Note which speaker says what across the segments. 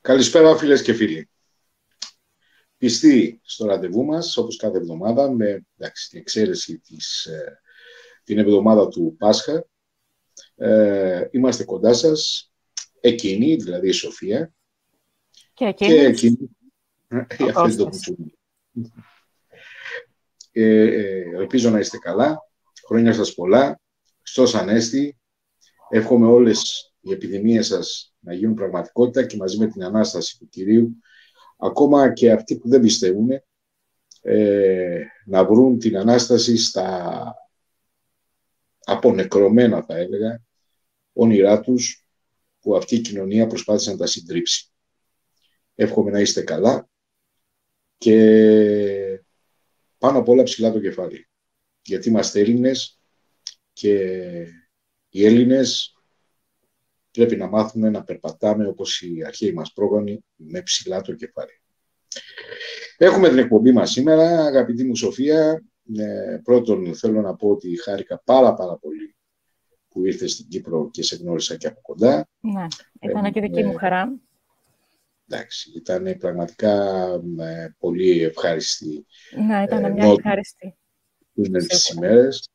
Speaker 1: Καλησπέρα φίλες και φίλοι. Πιστοί στο ραντεβού μας, όπως κάθε εβδομάδα, με την εξαίρεση την εβδομάδα του Πάσχα, είμαστε κοντά σας, εκείνη, δηλαδή η Σοφία,
Speaker 2: και εκείνη
Speaker 1: η Αφέντο Μουτσούνη. Ελπίζω να είστε καλά, χρόνια σας πολλά, Χριστός Ανέστη, εύχομαι όλες οι επιδημίες σας να γίνουν πραγματικότητα και μαζί με την Ανάσταση του Κυρίου, ακόμα και αυτοί που δεν πιστεύουν, να βρουν την Ανάσταση στα απονεκρωμένα, θα έλεγα, όνειρά τους, που αυτή η κοινωνία προσπάθησε να τα συντρίψει. Εύχομαι να είστε καλά και πάνω απ' όλα ψηλά το κεφάλι. Γιατί είμαστε Έλληνες και οι Έλληνες πρέπει να μάθουμε να περπατάμε όπως οι αρχαίοι μας πρόγονοι, με ψηλά το κεφάλι. Έχουμε την εκπομπή μας σήμερα, αγαπητή μου Σοφία. Πρώτον θέλω να πω ότι χάρηκα πάρα πολύ που ήρθες στην Κύπρο και σε γνώρισα και από κοντά.
Speaker 2: Ναι, ήταν και δική μου χαρά.
Speaker 1: Εντάξει, ήταν πραγματικά πολύ ευχάριστη.
Speaker 2: Ναι, ήταν μια ευχάριστη.
Speaker 1: Τις ημέρες.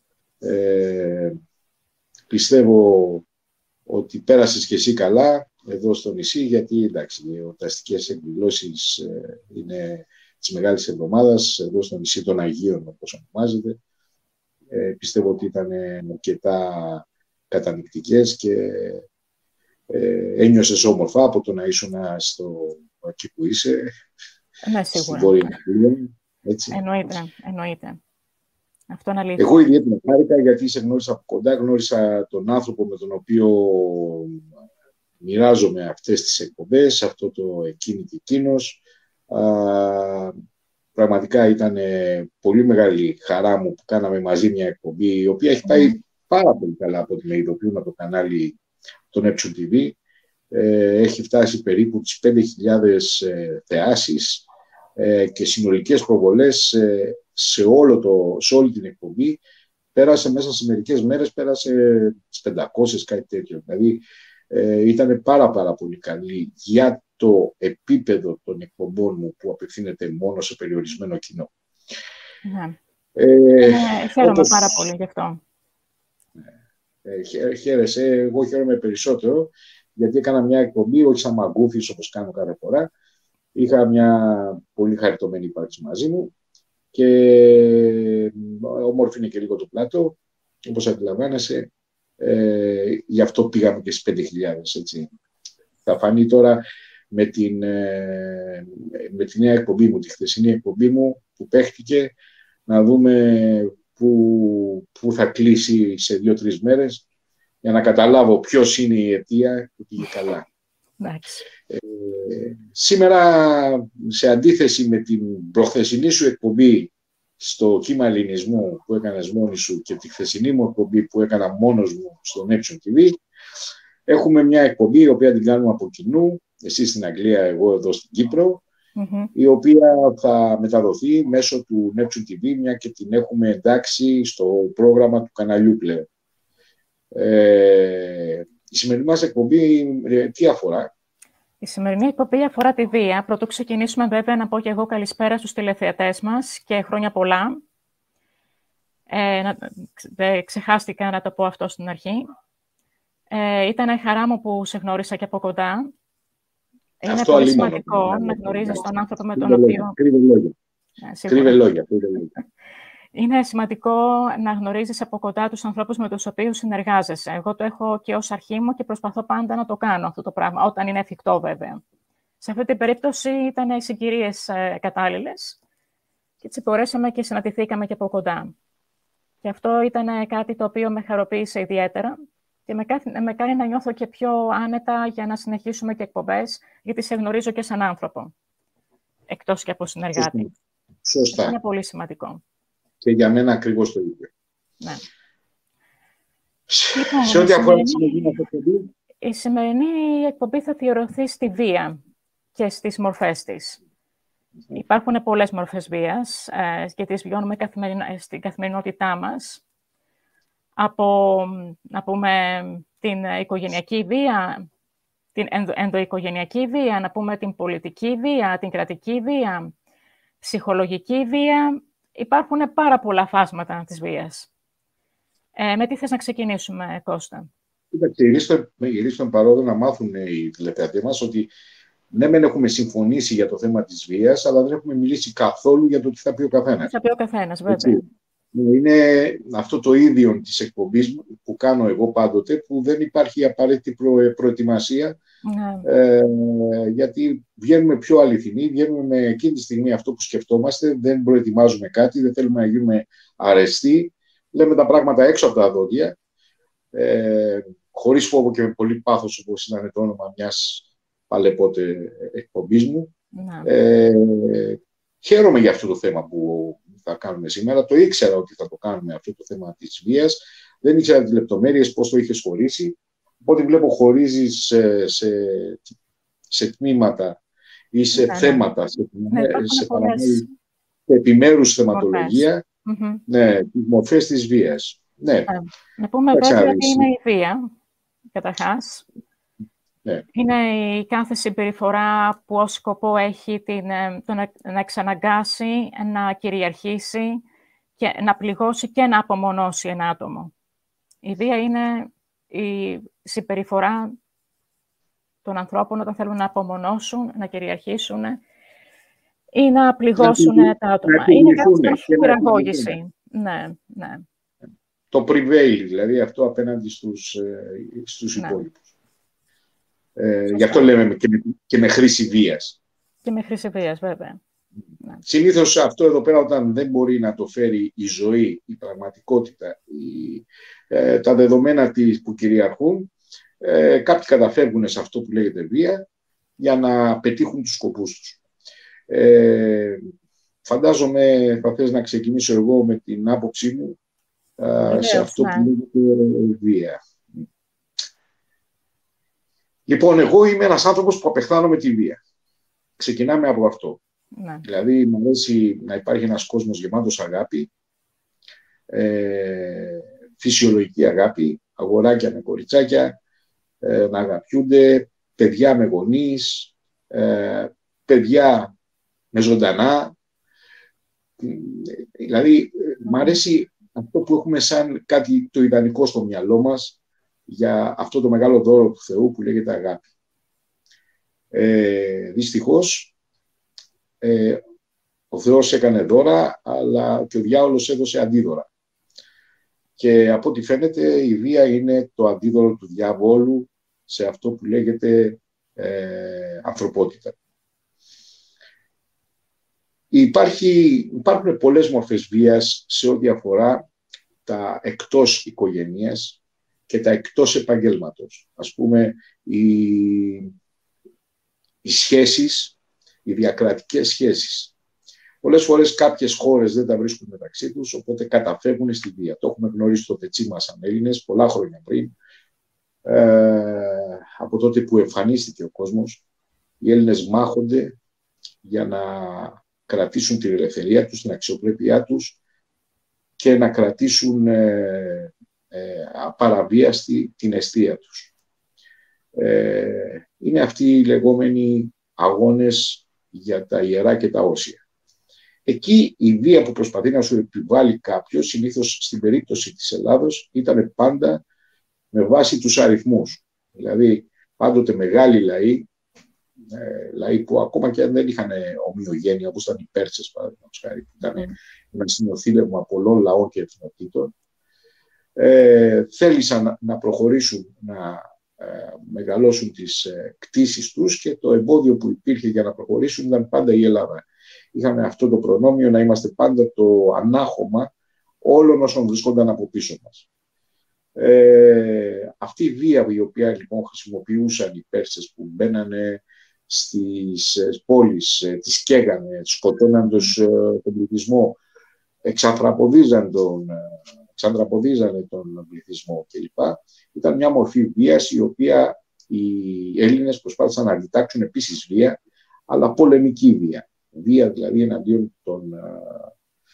Speaker 1: Πιστεύω ότι πέρασες και εσύ καλά εδώ στο νησί, γιατί εντάξει, οι εορταστικές εκδηλώσεις είναι της Μεγάλης Εβδομάδας, εδώ στο νησί των Αγίων, όπως ονομάζεται. Πιστεύω ότι ήταν αρκετά κατανυκτικές και ένιωσες όμορφα από το να ήσουν εκεί που είσαι.
Speaker 2: Ναι, σίγουρα.
Speaker 1: Στην Βόρεια Ιταλία, έτσι.
Speaker 2: Εννοείται. Αυτό είναι αλήθεια.
Speaker 1: Εγώ ιδιαίτερα χάρηκα γιατί σε γνώρισα από κοντά, γνώρισα τον άνθρωπο με τον οποίο μοιράζομαι αυτές τις εκπομπές, αυτό το εκείνη και εκείνος. Πραγματικά ήταν πολύ μεγάλη χαρά μου που κάναμε μαζί μια εκπομπή, η οποία έχει πάει πάρα πολύ καλά από ό,τι με ειδοποιούν από το κανάλι το Neptune TV. Έχει φτάσει περίπου τις 5.000 θεάσεις και συνολικές προβολές σε όλη την εκπομπή. Πέρασε μέσα σε μερικές μέρες, πέρασε τις 500, κάτι τέτοιο. Δηλαδή ήταν πάρα πολύ καλή για το επίπεδο των εκπομπών μου που απευθύνεται μόνο σε περιορισμένο κοινό.
Speaker 2: Ναι. Χαίρομαι πάρα πολύ γι' αυτό.
Speaker 1: Χαίρεσαι, εγώ χαίρομαι περισσότερο γιατί έκανα μια εκπομπή, όχι σαν μαγκούφης όπως κάνω κάθε φορά. Είχα μια πολύ χαριτωμένη ύπαρξη μαζί μου και όμορφη είναι και λίγο το πλάτο, όπως αντιλαμβάνεσαι. Γι' αυτό πήγαμε και στις 5.000, έτσι. Θα φανεί τώρα με τη νέα εκπομπή μου, τη χθεσινή εκπομπή μου που παίχτηκε, να δούμε πού θα κλείσει σε 2-3 μέρες για να καταλάβω ποιος είναι η αιτία που πήγε καλά. Σήμερα, σε αντίθεση με την προχθεσινή σου εκπομπή στο κύμα ελληνισμού που έκανες μόνη σου και τη χθεσινή μου εκπομπή που έκανα μόνος μου στο Neptune TV, έχουμε μια εκπομπή η οποία την κάνουμε από κοινού, εσύ στην Αγγλία, εγώ εδώ στην Κύπρο, η οποία θα μεταδοθεί μέσω του Neptune TV, μια και την έχουμε εντάξει στο πρόγραμμα του καναλιού πλέον. Η σημερινή μας εκπομπή τι αφορά?
Speaker 2: Η σημερινή εκπομπή αφορά τη βία. Πρωτού ξεκινήσουμε, βέβαια, να πω και εγώ καλησπέρα στους τηλεθεατές μας και χρόνια πολλά. Δεν ξεχάστηκα να το πω αυτό στην αρχή. Ήταν χαρά μου που σε γνώρισα και από κοντά. Είναι πολύ σημαντικό να γνωρίζεις τον άνθρωπο με τον οποίο...
Speaker 1: Κρύβε λόγια.
Speaker 2: Είναι σημαντικό να γνωρίζεις από κοντά τους ανθρώπους με τους οποίους συνεργάζεσαι. Εγώ το έχω και ως αρχή μου και προσπαθώ πάντα να το κάνω αυτό το πράγμα, όταν είναι εφικτό βέβαια. Σε αυτή την περίπτωση ήταν οι συγκυρίες κατάλληλες και έτσι μπορέσαμε και συναντηθήκαμε και από κοντά. Και αυτό ήταν κάτι το οποίο με χαροποίησε ιδιαίτερα και με κάνει να νιώθω και πιο άνετα για να συνεχίσουμε και εκπομπές, γιατί σε γνωρίζω και σαν άνθρωπο, εκτός και από συνεργάτη.
Speaker 1: Σωστά.
Speaker 2: Είναι πολύ σημαντικό.
Speaker 1: Και για μένα ακριβώς το ίδιο.
Speaker 2: Ναι.
Speaker 1: Σε ό,τι αφορά τη σημερινή εκπομπή.
Speaker 2: Η σημερινή εκπομπή θα αφιερωθεί στη βία και στις μορφές της. Υπάρχουν πολλές μορφές βίας και τις βιώνουμε στην καθημερινότητά μας. Από, να πούμε, την οικογενειακή βία, την ενδοοικογενειακή βία, να πούμε την πολιτική βία, την κρατική βία, ψυχολογική βία. Υπάρχουν πάρα πολλά φάσματα της βίας. Με τι θες να ξεκινήσουμε, Κώστα?
Speaker 1: Ήρθε παρόδο να μάθουν οι τηλεθεατές μας ότι ναι, μεν έχουμε συμφωνήσει για το θέμα της βίας, αλλά δεν έχουμε μιλήσει καθόλου για το τι θα πει ο καθένας.
Speaker 2: Τι θα πει ο καθένας, βέβαια.
Speaker 1: Είναι αυτό το ίδιο της εκπομπής που κάνω εγώ πάντοτε, που δεν υπάρχει απαραίτητη προετοιμασία, γιατί βγαίνουμε πιο αληθινοί, βγαίνουμε με εκείνη τη στιγμή αυτό που σκεφτόμαστε, δεν προετοιμάζουμε κάτι, δεν θέλουμε να γίνουμε αρεστοί, λέμε τα πράγματα έξω από τα δόντια, χωρίς φόβο και με πολύ πάθος, όπως ήταν το όνομα μιας παλαιπότε εκπομπής μου. Χαίρομαι για αυτό το θέμα που θα κάνουμε σήμερα. Το ήξερα ότι θα το κάνουμε αυτό το θέμα της βίας. Δεν ήξερα τις λεπτομέρειες, πώς το είχες χωρίσει. Οπότε βλέπω χωρίζεις σε τμήματα ή σε θέματα, σε επιμέρους θεματολογία, τις μορφές της βίας.
Speaker 2: Να πούμε βέβαια τι είναι η βία, καταρχάς. Είναι η κάθε συμπεριφορά που ως σκοπό έχει να εξαναγκάσει, να κυριαρχήσει, και να πληγώσει και να απομονώσει ένα άτομο. Η βία είναι η συμπεριφορά των ανθρώπων όταν θέλουν να απομονώσουν, να κυριαρχήσουν ή να πληγώσουν τα άτομα. Είναι κάτι σαν χειραγώγηση. Ναι.
Speaker 1: Το prevail, δηλαδή αυτό απέναντι στους υπόλοιπους. Γι' αυτό λέμε και με χρήση βίας.
Speaker 2: Και με χρήση βίας, βέβαια.
Speaker 1: Συνήθως αυτό εδώ πέρα, όταν δεν μπορεί να το φέρει η ζωή, η πραγματικότητα, τα δεδομένα που κυριαρχούν, κάποιοι καταφεύγουν σε αυτό που λέγεται βία για να πετύχουν τους σκοπούς τους. Φαντάζομαι θα θες να ξεκινήσω εγώ με την άποψή μου σε αυτό που λέγεται βία. Λοιπόν, εγώ είμαι ένας άνθρωπος που απεχθάνομαι τη βία. Ξεκινάμε από αυτό. Δηλαδή, μου αρέσει να υπάρχει ένας κόσμος γεμάτος αγάπη, φυσιολογική αγάπη, αγοράκια με κοριτσάκια, να αγαπιούνται, παιδιά με γονείς, παιδιά με ζωντανά. Δηλαδή, μου αρέσει αυτό που έχουμε σαν κάτι το ιδανικό στο μυαλό μας, για αυτό το μεγάλο δώρο του Θεού που λέγεται αγάπη. Δυστυχώς, ο Θεός έκανε δώρα, αλλά και ο διάολος έδωσε αντίδωρα. Και από ό,τι φαίνεται, η βία είναι το αντίδωρο του διαβόλου σε αυτό που λέγεται ανθρωπότητα. Υπάρχουν πολλές μορφές βίας σε ό,τι αφορά τα εκτός οικογένειας και τα εκτός επαγγέλματος. Ας πούμε, οι σχέσεις, οι διακρατικές σχέσεις. Πολλές φορές κάποιες χώρες δεν τα βρίσκουν μεταξύ τους, οπότε καταφεύγουν στη βία. Το έχουμε γνωρίσει στο τετσί μας σαν Έλληνες πολλά χρόνια πριν. Από τότε που εμφανίστηκε ο κόσμος, οι Έλληνες μάχονται για να κρατήσουν την ελευθερία τους, την αξιοπρέπειά τους και να κρατήσουν απαραβίαστη την εστία τους. Είναι αυτοί οι λεγόμενοι αγώνες για τα ιερά και τα όσια. Εκεί η βία που προσπαθεί να σου επιβάλλει κάποιος, συνήθως στην περίπτωση της Ελλάδος, ήταν πάντα με βάση τους αριθμούς. Δηλαδή, πάντοτε μεγάλοι λαοί που ακόμα και αν δεν είχαν ομοιογένεια, όπως ήταν οι Πέρσες, παραδείγματος χάρη, που ήταν ένα συνοθήλευμα πολλών λαών και εθνοτήτων, θέλησαν να προχωρήσουν, να μεγαλώσουν τις κτήσεις τους, και το εμπόδιο που υπήρχε για να προχωρήσουν ήταν πάντα η Ελλάδα. Είχαμε αυτό το προνόμιο να είμαστε πάντα το ανάχωμα όλων όσων βρισκόνταν από πίσω μας. Αυτή η βία η οποία λοιπόν χρησιμοποιούσαν οι Πέρσες, που μπαίνανε στις πόλεις, τις καίγανε, σκοτώναν τον πληθυσμό, εξανθρωποδίζανε τον πληθυσμό κλπ. Ήταν μια μορφή βίας η οποία οι Έλληνες προσπάθησαν να αντιτάξουν επίσης βία, αλλά πολεμική βία. Βία δηλαδή εναντίον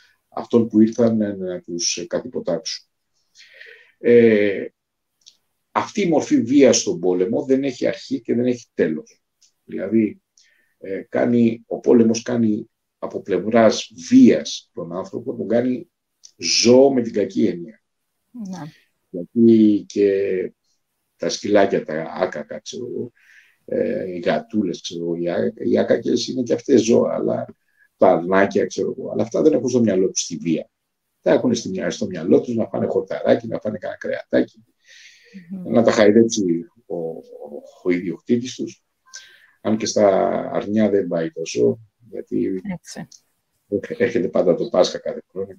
Speaker 1: αυτών που ήρθαν να τους κατυποτάξουν. αυτή η μορφή βίας στον πόλεμο δεν έχει αρχή και δεν έχει τέλος. Δηλαδή, ο πόλεμος κάνει από πλευράς βίας τον άνθρωπο, τον κάνει ζώο με την κακή έννοια.
Speaker 2: Ναι.
Speaker 1: Γιατί και τα σκυλάκια, τα άκακα, ξέρω εγώ, οι γατούλες, ξέρω εγώ, οι άκακες είναι και αυτές ζώα, αλλά τα αρνάκια, ξέρω εγώ, αλλά αυτά δεν έχουν στο μυαλό τους τη βία. Τα έχουν στο μυαλό τους να φάνε χορταράκι, να φάνε κανένα κρεατάκι, να τα χαϊδέψει ο ιδιοκτήτης τους. Αν και στα αρνιά δεν πάει τόσο, γιατί έρχεται πάντα το Πάσχα κάθε χρόνο.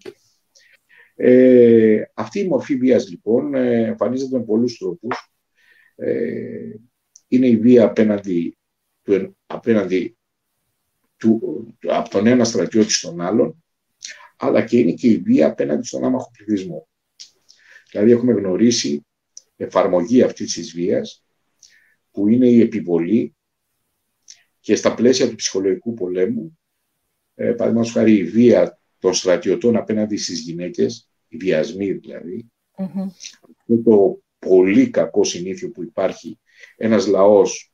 Speaker 1: Αυτή η μορφή βίας, λοιπόν, εμφανίζεται με πολλούς τρόπους. Είναι η βία απέναντι από τον ένα στρατιώτη στον άλλον, αλλά και είναι και η βία απέναντι στον άμαχο πληθυσμό. Δηλαδή, έχουμε γνωρίσει εφαρμογή αυτής της βίας, που είναι η επιβολή και στα πλαίσια του ψυχολογικού πολέμου, παραδείγματος χάρη η βία των στρατιωτών απέναντι στις γυναίκες, οι βιασμοί δηλαδή, αυτό το πολύ κακό συνήθειο που υπάρχει ένας λαός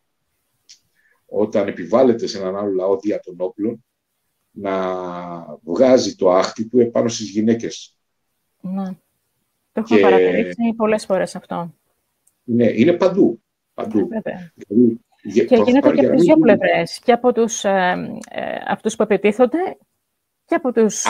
Speaker 1: όταν επιβάλλεται σε έναν άλλο λαό δια των όπλων να βγάζει το άχτι του επάνω στις γυναίκες.
Speaker 2: Ναι. Το έχουμε παρατηρήσει πολλές φορές αυτό.
Speaker 1: Ναι, είναι παντού.
Speaker 2: Δηλαδή, και γίνεται και από τις δύο πλευρές. Και από αυτούς που επιτίθονται και από τους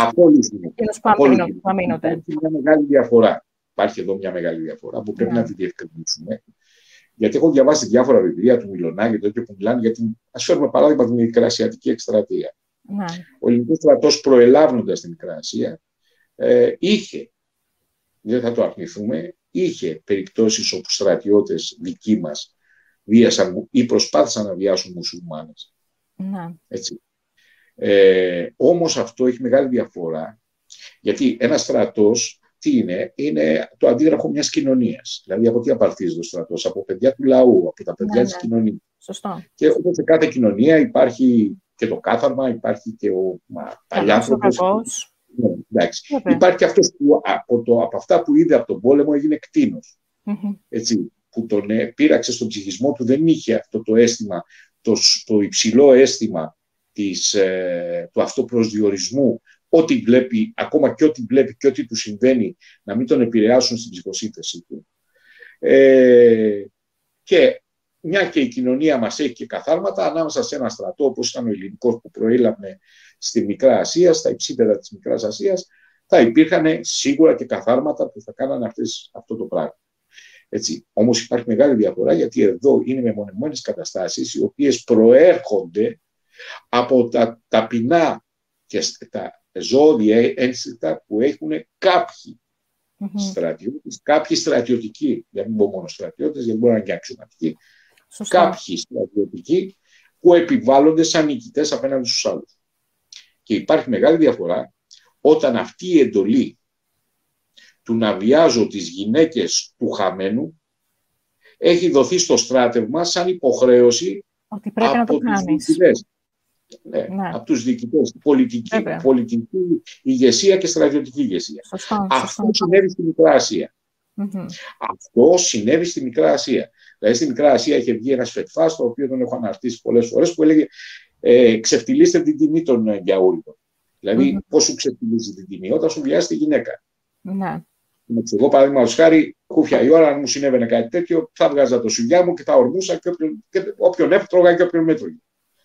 Speaker 2: που αμήνονται.
Speaker 1: Υπάρχει μια μεγάλη διαφορά. Υπάρχει εδώ μια μεγάλη διαφορά που πρέπει να τη διευκρινίσουμε. Γιατί έχω διαβάσει διάφορα βιβλία του Μιλονάκη τέτοιο που μιλάνε για την. Ας φέρουμε παράδειγμα την Μικρασιατική εκστρατεία.
Speaker 2: Ναι.
Speaker 1: Ο ελληνικός στρατός προελάβοντας την Μικρά Ασία είχε, δεν θα το αρνηθούμε, είχε περιπτώσεις όπου στρατιώτες δικοί μας βίασαν ή προσπάθησαν να βιάσουν μουσουλμάνες.
Speaker 2: Ναι.
Speaker 1: Έτσι. Όμως αυτό έχει μεγάλη διαφορά, γιατί ένας στρατός τι είναι το αντίγραφο μιας κοινωνίας. Δηλαδή από τι απαρτίζεται ο στρατός, από παιδιά του λαού, από τα παιδιά της κοινωνίας.
Speaker 2: Σωστό.
Speaker 1: Και σε κάθε κοινωνία υπάρχει και το κάθαρμα, υπάρχει και ο παλιάνθρωπος. Υπάρχει αυτός που από αυτά που είδε από τον πόλεμο έγινε κτήνος. Έτσι, που τον πείραξε στον ψυχισμό του, δεν είχε αυτό το αίσθημα, το υψηλό αίσθημα του αυτοπροσδιορισμού, ό,τι βλέπει, ακόμα και ό,τι βλέπει και ό,τι του συμβαίνει, να μην τον επηρεάσουν στην ψυχοσύνθεση του. Και μια και η κοινωνία μας έχει και καθάρματα, ανάμεσα σε ένα στρατό, όπως ήταν ο ελληνικός που προήλαβε στη Μικρά Ασία, στα υψίπεδα της Μικράς Ασίας, θα υπήρχαν σίγουρα και καθάρματα που θα κάνανε αυτό το πράγμα. Έτσι. Όμως υπάρχει μεγάλη διαφορά, γιατί εδώ είναι μεμονωμένες καταστάσεις, οι οποίες προέρχονται από τα ταπεινά και τα ζώδια ένστικτα που έχουν κάποιοι στρατιώτες, κάποιοι στρατιωτικοί, δεν μην πω μόνο στρατιώτες, γιατί μπορεί να είναι και αξιωματικοί, κάποιοι στρατιωτικοί που επιβάλλονται σαν νικητές απέναντι στους άλλους. Και υπάρχει μεγάλη διαφορά όταν αυτή η εντολή του να βιάζω τις γυναίκες του χαμένου έχει δοθεί στο στράτευμα σαν υποχρέωση
Speaker 2: ότι πρέπει να το κάνεις.
Speaker 1: Ναι. Από τους διοικητές, πολιτική ηγεσία και στρατιωτική ηγεσία. Αυτό συνέβη στη Μικρά Ασία. Αυτό συνέβη στη Μικρά Ασία. Δηλαδή στη Μικρά Ασία είχε βγει ένας φετφάς, το οποίο τον έχω αναρτήσει πολλές φορές, που έλεγε ξεφτυλίστε την τιμή των γιαούριδων. Δηλαδή πώς σου ξεφτυλίζει την τιμή όταν σου βιάζει τη γυναίκα. Εγώ παραδείγματος χάρη, κούφια η ώρα, αν μου συνέβαινε κάτι τέτοιο, θα βγάζα το σουγιά μου και θα ορμούσα και όποιον έτρωγα και όποιον μέτρωγε.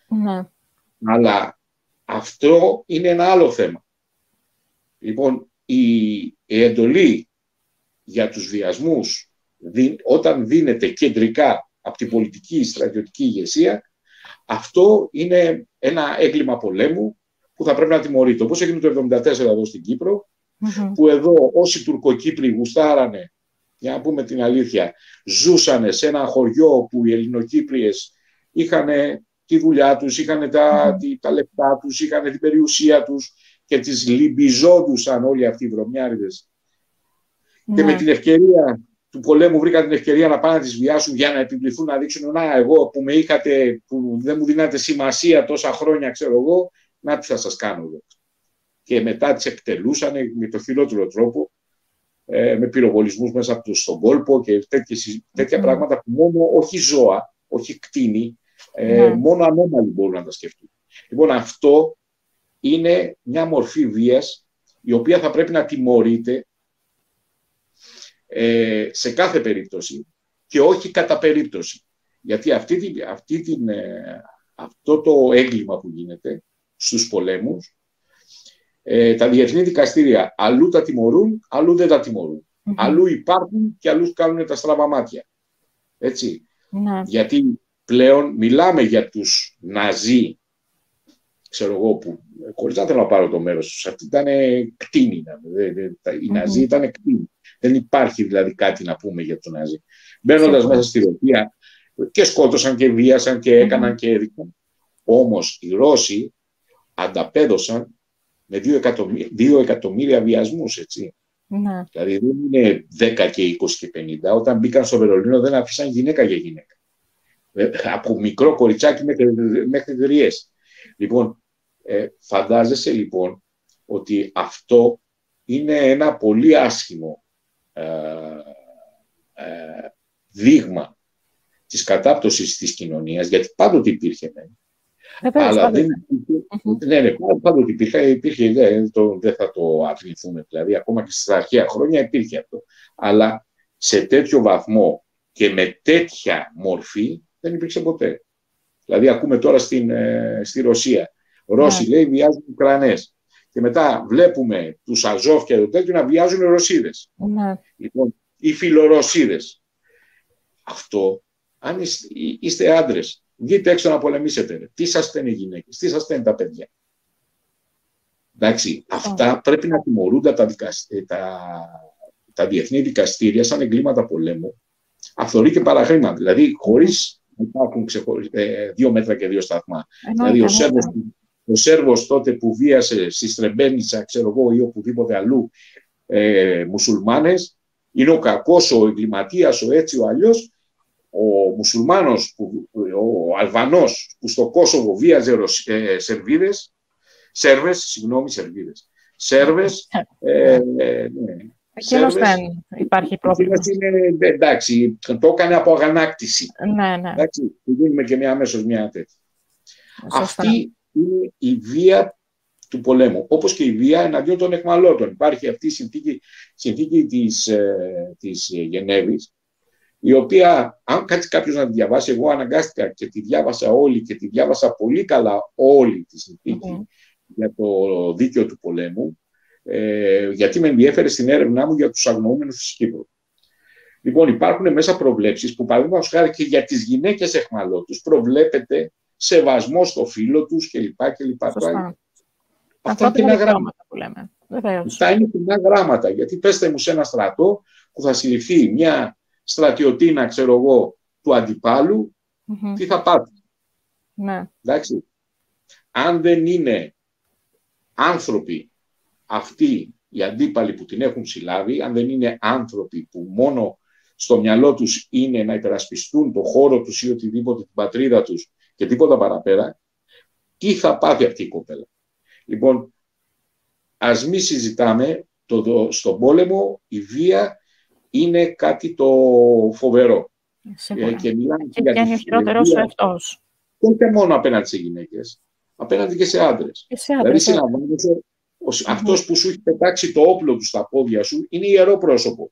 Speaker 1: Αλλά αυτό είναι ένα άλλο θέμα. Λοιπόν, η εντολή για τους βιασμούς, όταν δίνεται κεντρικά από την πολιτική στρατιωτική ηγεσία, αυτό είναι ένα έγκλημα πολέμου που θα πρέπει να τιμωρείται. Όπως έγινε το 1974 εδώ στην Κύπρο, που εδώ όσοι Τουρκοκύπροι γουστάρανε, για να πούμε την αλήθεια, ζούσανε σε ένα χωριό που οι Ελληνοκύπριες είχαν τη δουλειά τους, είχαν τα λεπτά τους, είχαν την περιουσία τους και τις λυμπιζόντουσαν όλοι αυτοί οι βρωμιάριδες. Και με την ευκαιρία του πολέμου βρήκαν την ευκαιρία να πάνε να τις βιάσουν για να επιβληθούν, να δείξουν εγώ που με είχατε, που δεν μου δίνατε σημασία τόσα χρόνια, ξέρω εγώ, να τι θα σας κάνω εδώ. Και μετά τις εκτελούσαν με το χειρότερο τρόπο, με πυροβολισμούς μέσα στον κόλπο και τέτοια πράγματα που μόνο, όχι ζώα, όχι κτήνη, μόνο ανώμαλοι μπορούν να τα σκεφτούν. Λοιπόν, αυτό είναι μια μορφή βίας η οποία θα πρέπει να τιμωρείται σε κάθε περίπτωση και όχι κατά περίπτωση. Γιατί αυτό το έγκλημα που γίνεται στους πολέμους, τα διεθνή δικαστήρια αλλού τα τιμωρούν, αλλού δεν τα τιμωρούν. Αλλού υπάρχουν και αλλού κάνουν τα στραβά μάτια. Έτσι. Γιατί πλέον μιλάμε για τους Ναζί, ξέρω εγώ, που χωρίς να θέλω να πάρω το μέρος τους, αυτοί ήταν κτήνοι. Οι Ναζί ήταν κτήνοι. Δεν υπάρχει δηλαδή κάτι να πούμε για τον Ναζί. Μπαίνοντας μέσα στη Ρωσία και σκότωσαν και βίασαν και έκαναν και έδειξαν. Όμως οι Ρώσοι ανταπέδωσαν με 2 εκατομμύρια βιασμούς, έτσι. Δηλαδή δεν είναι 10 και 20 και 50. Όταν μπήκαν στο Βερολίνο δεν αφήσαν γυναίκα για γυναίκα. Από μικρό κοριτσάκι μέχρι γριές. Λοιπόν, φαντάζεσαι λοιπόν ότι αυτό είναι ένα πολύ άσχημο δείγμα της κατάπτωσης της κοινωνίας, γιατί πάντοτε υπήρχε. Αλλά πάντοτε υπήρχε, δεν θα το αρνηθούμε, δηλαδή ακόμα και στα αρχαία χρόνια υπήρχε αυτό. Αλλά σε τέτοιο βαθμό και με τέτοια μορφή δεν υπήρξε ποτέ. Δηλαδή ακούμε τώρα στη Ρωσία, Ρώσοι λέει βιάζουν Ουκρανές και μετά βλέπουμε τους Αζόφ και το τέτοιο να βιάζουν Ρωσίδες. Λοιπόν, οι φιλορωσίδες. Αυτό, αν είστε άντρες, βγείτε έξω να πολεμήσετε. Τι σας στέλνει οι γυναίκες, τι σας στέλνει τα παιδιά. Εντάξει, αυτά πρέπει να τιμωρούνται τα διεθνή δικαστήρια σαν εγκλήματα πολέμου, αυθορή και παραχρήμα. Δηλαδή, χωρίς να υπάρχουν 2 μέτρα και 2 σταθμά. Δηλαδή, ο Σέρβος τότε που βίασε στη Στρεμπένιτσα, ξέρω εγώ, ή οπουδήποτε αλλού, μουσουλμάνες, είναι ο κακός, ο εγκληματίας, ο έτσι, ο αλλιώς. Ο μουσουλμάνος, ο Αλβανός που στο Κόσοβο βίαζε Σέρβες,
Speaker 2: Εκείνος δεν υπάρχει πρόβλημα.
Speaker 1: Εντάξει, το έκανε από αγανάκτηση. Εντάξει, του δίνουμε και αμέσως μια τέτοια. Αυτή είναι η βία του πολέμου, όπως και η βία εναντίον των εχμαλώτων. Υπάρχει αυτή η συνθήκη της Γενέβης, η οποία, αν κάτσει κάποιος να τη διαβάσει, εγώ αναγκάστηκα και τη διάβασα όλη και τη διάβασα πολύ καλά όλη τη συνθήκη για το δίκαιο του πολέμου, γιατί με ενδιέφερε στην έρευνά μου για τους αγνοούμενους της Κύπρου. Λοιπόν, υπάρχουν μέσα προβλέψεις που, παραδείγματος χάρη, και για τις γυναίκες εχμαλώτους προβλέπεται σεβασμό στο φύλο τους κλπ. Αυτά είναι κοινά γράμματα που λέμε. Αυτά είναι κοινά γράμματα, γιατί πέστε μου σε ένα στρατό που θα συλληφθεί μια στρατιωτίνα, ξέρω εγώ, του αντιπάλου, τι θα πάθει. Εντάξει. Αν δεν είναι άνθρωποι αυτοί οι αντίπαλοι που την έχουν συλλάβει, αν δεν είναι άνθρωποι που μόνο στο μυαλό τους είναι να υπερασπιστούν το χώρο τους ή οτιδήποτε, την πατρίδα τους και τίποτα παραπέρα, τι θα πάθει αυτή η κοπέλα. Λοιπόν, ας μην συζητάμε, στον πόλεμο η βία είναι κάτι το φοβερό.
Speaker 2: Και είναι ο χειρότερος ο εαυτός.
Speaker 1: Όχι μόνο απέναντι σε γυναίκες, απέναντι και σε άντρες. Δηλαδή, συλλαμβάνεσαι, αυτός που σου έχει πετάξει το όπλο του στα πόδια σου είναι ιερό πρόσωπο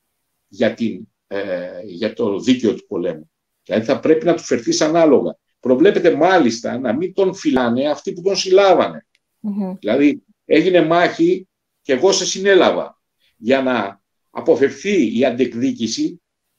Speaker 1: για το δίκαιο του πολέμου. Δηλαδή, θα πρέπει να του φερθείς ανάλογα. Προβλέπεται μάλιστα να μην τον φυλάνε αυτοί που τον συλλάβανε. Δηλαδή, έγινε μάχη και εγώ σε συνέλαβα. Για να αποφευθεί η αντεκδίκηση,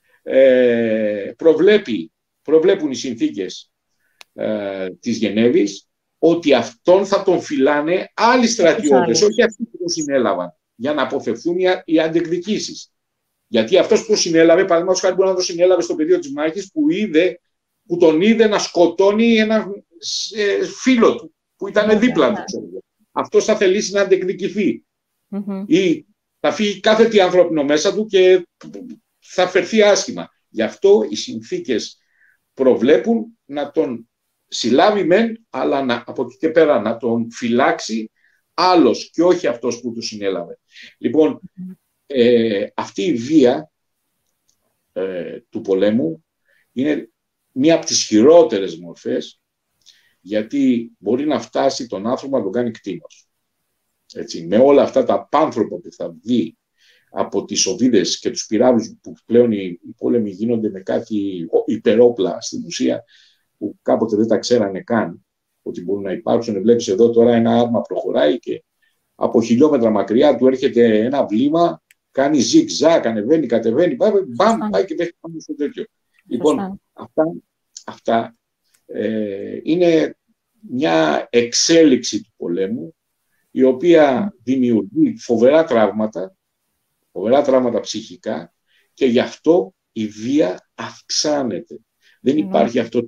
Speaker 1: προβλέπουν οι συνθήκες της Γενέβης ότι αυτόν θα τον φυλάνε άλλοι στρατιώτες, όχι αυτοί που τον συνέλαβαν, για να αποφευθούν οι αντεκδικήσεις. Γιατί αυτός που τον συνέλαβε, παραδείγματος χάρη, μπορεί να τον συνέλαβε στο πεδίο της μάχης που τον είδε να σκοτώνει ένα φίλο του, που ήταν δίπλα του. Αυτός θα θελήσει να αντεκδικηθεί. Ή θα φύγει κάθε τι ανθρώπινο μέσα του και θα φερθεί άσχημα. Γι' αυτό οι συνθήκες προβλέπουν να τον συλλάβει μεν, αλλά από εκεί και πέρα να τον φυλάξει άλλος και όχι αυτός που του συνέλαβε. Λοιπόν, αυτή η βία του πολέμου είναι μία από τις χειρότερες μορφές, γιατί μπορεί να φτάσει τον άνθρωπο να τον κάνει κτήνος. Έτσι, με όλα αυτά τα πάνθρωπα που θα βγει από τις οβίδες και τους πυράβλους, που πλέον οι πόλεμοι γίνονται με κάτι υπερόπλα στην ουσία, που κάποτε δεν τα ξέρανε καν ότι μπορούν να υπάρξουν. Βλέπεις εδώ τώρα ένα άρμα προχωράει και από χιλιόμετρα μακριά του έρχεται ένα βλήμα, κάνει ζιγ-ζακ, ανεβαίνει, κατεβαίνει, πάει και πέφτει πάνω στο τέτοιο. Λοιπόν, αυτά είναι μια εξέλιξη του πολέμου, η οποία δημιουργεί φοβερά τραύματα ψυχικά, και γι' αυτό η βία αυξάνεται. Δεν υπάρχει αυτό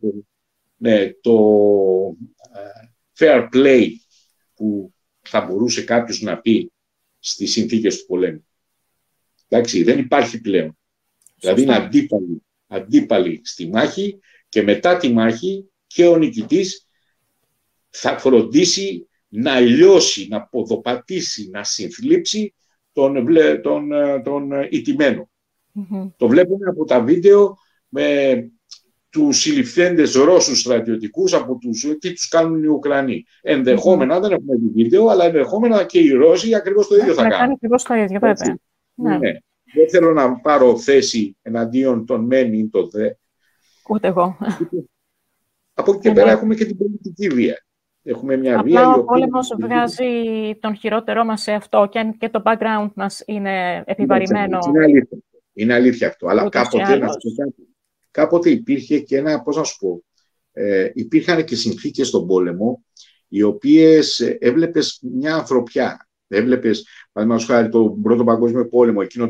Speaker 1: το fair play που θα μπορούσε κάποιος να πει στις συνθήκες του πολέμου. Εντάξει, δεν υπάρχει πλέον. Δηλαδή είναι αντίπαλοι στη μάχη, και μετά τη μάχη και ο νικητής θα φροντίσει να λιώσει, να ποδοπατήσει, να συνθλίψει τον ηττημένο. Το βλέπουμε από τα βίντεο με τους συλληφθέντες Ρώσους στρατιωτικούς, τι τους κάνουν οι Ουκρανοί. Ενδεχόμενα, δεν έχουμε δει βίντεο, αλλά ενδεχόμενα και οι Ρώσοι ακριβώς το ίδιο θα κάνουν.
Speaker 2: Ακριβώς το ίδιο, βέβαια.
Speaker 1: Ναι. Δεν θέλω να πάρω θέση εναντίον των μεν ή των δε.
Speaker 2: Ούτε εγώ.
Speaker 1: Από εκεί και πέρα έχουμε και την πολιτική βία. Έχουμε μια
Speaker 2: απλά βία, ο πόλεμος βγάζει τον χειρότερό μας σε αυτό, και αν και το background μας είναι επιβαρημένο.
Speaker 1: Είναι αλήθεια αυτό. Αλλά κάποτε υπήρχε και ένα, πώς να σου πω, υπήρχαν και συνθήκες στον πόλεμο, οι οποίες έβλεπες μια ανθρωπιά. Έβλεπες, παραδείγματος χάρη, τον Πρώτο Παγκόσμιο Πόλεμο, εκείνο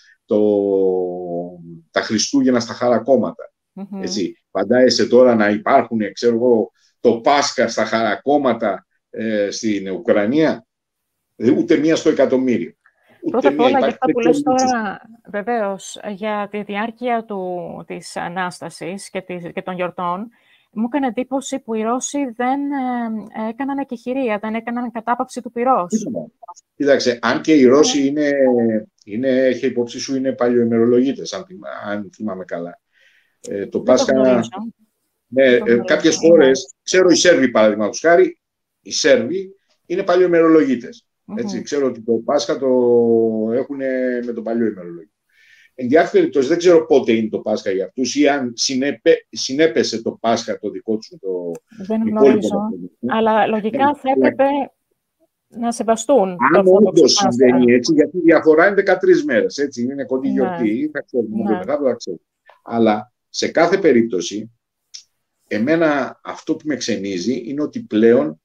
Speaker 1: τα Χριστούγεννα στα χαρακόμματα. Έτσι. Φαντάζεσαι τώρα να υπάρχουν, ξέρω εγώ, το Πάσχα στα χαρακόμματα στην Ουκρανία? Ούτε μία στο εκατομμύριο.
Speaker 2: Πρώτα απ' όλα, για αυτά που λες τώρα, βεβαίως, για τη διάρκεια της Ανάστασης και των γιορτών, μου έκανε εντύπωση που οι Ρώσοι δεν έκαναν εκεχηρία, δεν έκαναν κατάπαυση του πυρός.
Speaker 1: Κοίταξε, αν και οι Ρώσοι έχει υπόψη σου, είναι παλιοημερολογίτες, αν θυμάμαι καλά. Το Πάσχα, κάποιες χώρες, ξέρω οι Σέρβοι παραδείγματος χάρη, οι Σέρβοι είναι παλιοημερολογίτες. Έτσι, ξέρω ότι το Πάσχα το έχουν με τον παλιό ημερολόγιο. Εν διάφορες περιπτώσεις, δεν ξέρω πότε είναι το Πάσχα για αυτούς, ή αν συνέπεσε το Πάσχα το δικό τους με το
Speaker 2: δεν γνωρίζω, αλλά λογικά θα έπρεπε να σεβαστούν.
Speaker 1: Αν όντως συμβαίνει έτσι, γιατί η διαφορά είναι 13 μέρες, έτσι, είναι κοντή γιορτή, θα ξέρουμε, θα ξέρουμε. Αλλά σε κάθε περίπτωση, εμένα αυτό που με ξενίζει είναι ότι πλέον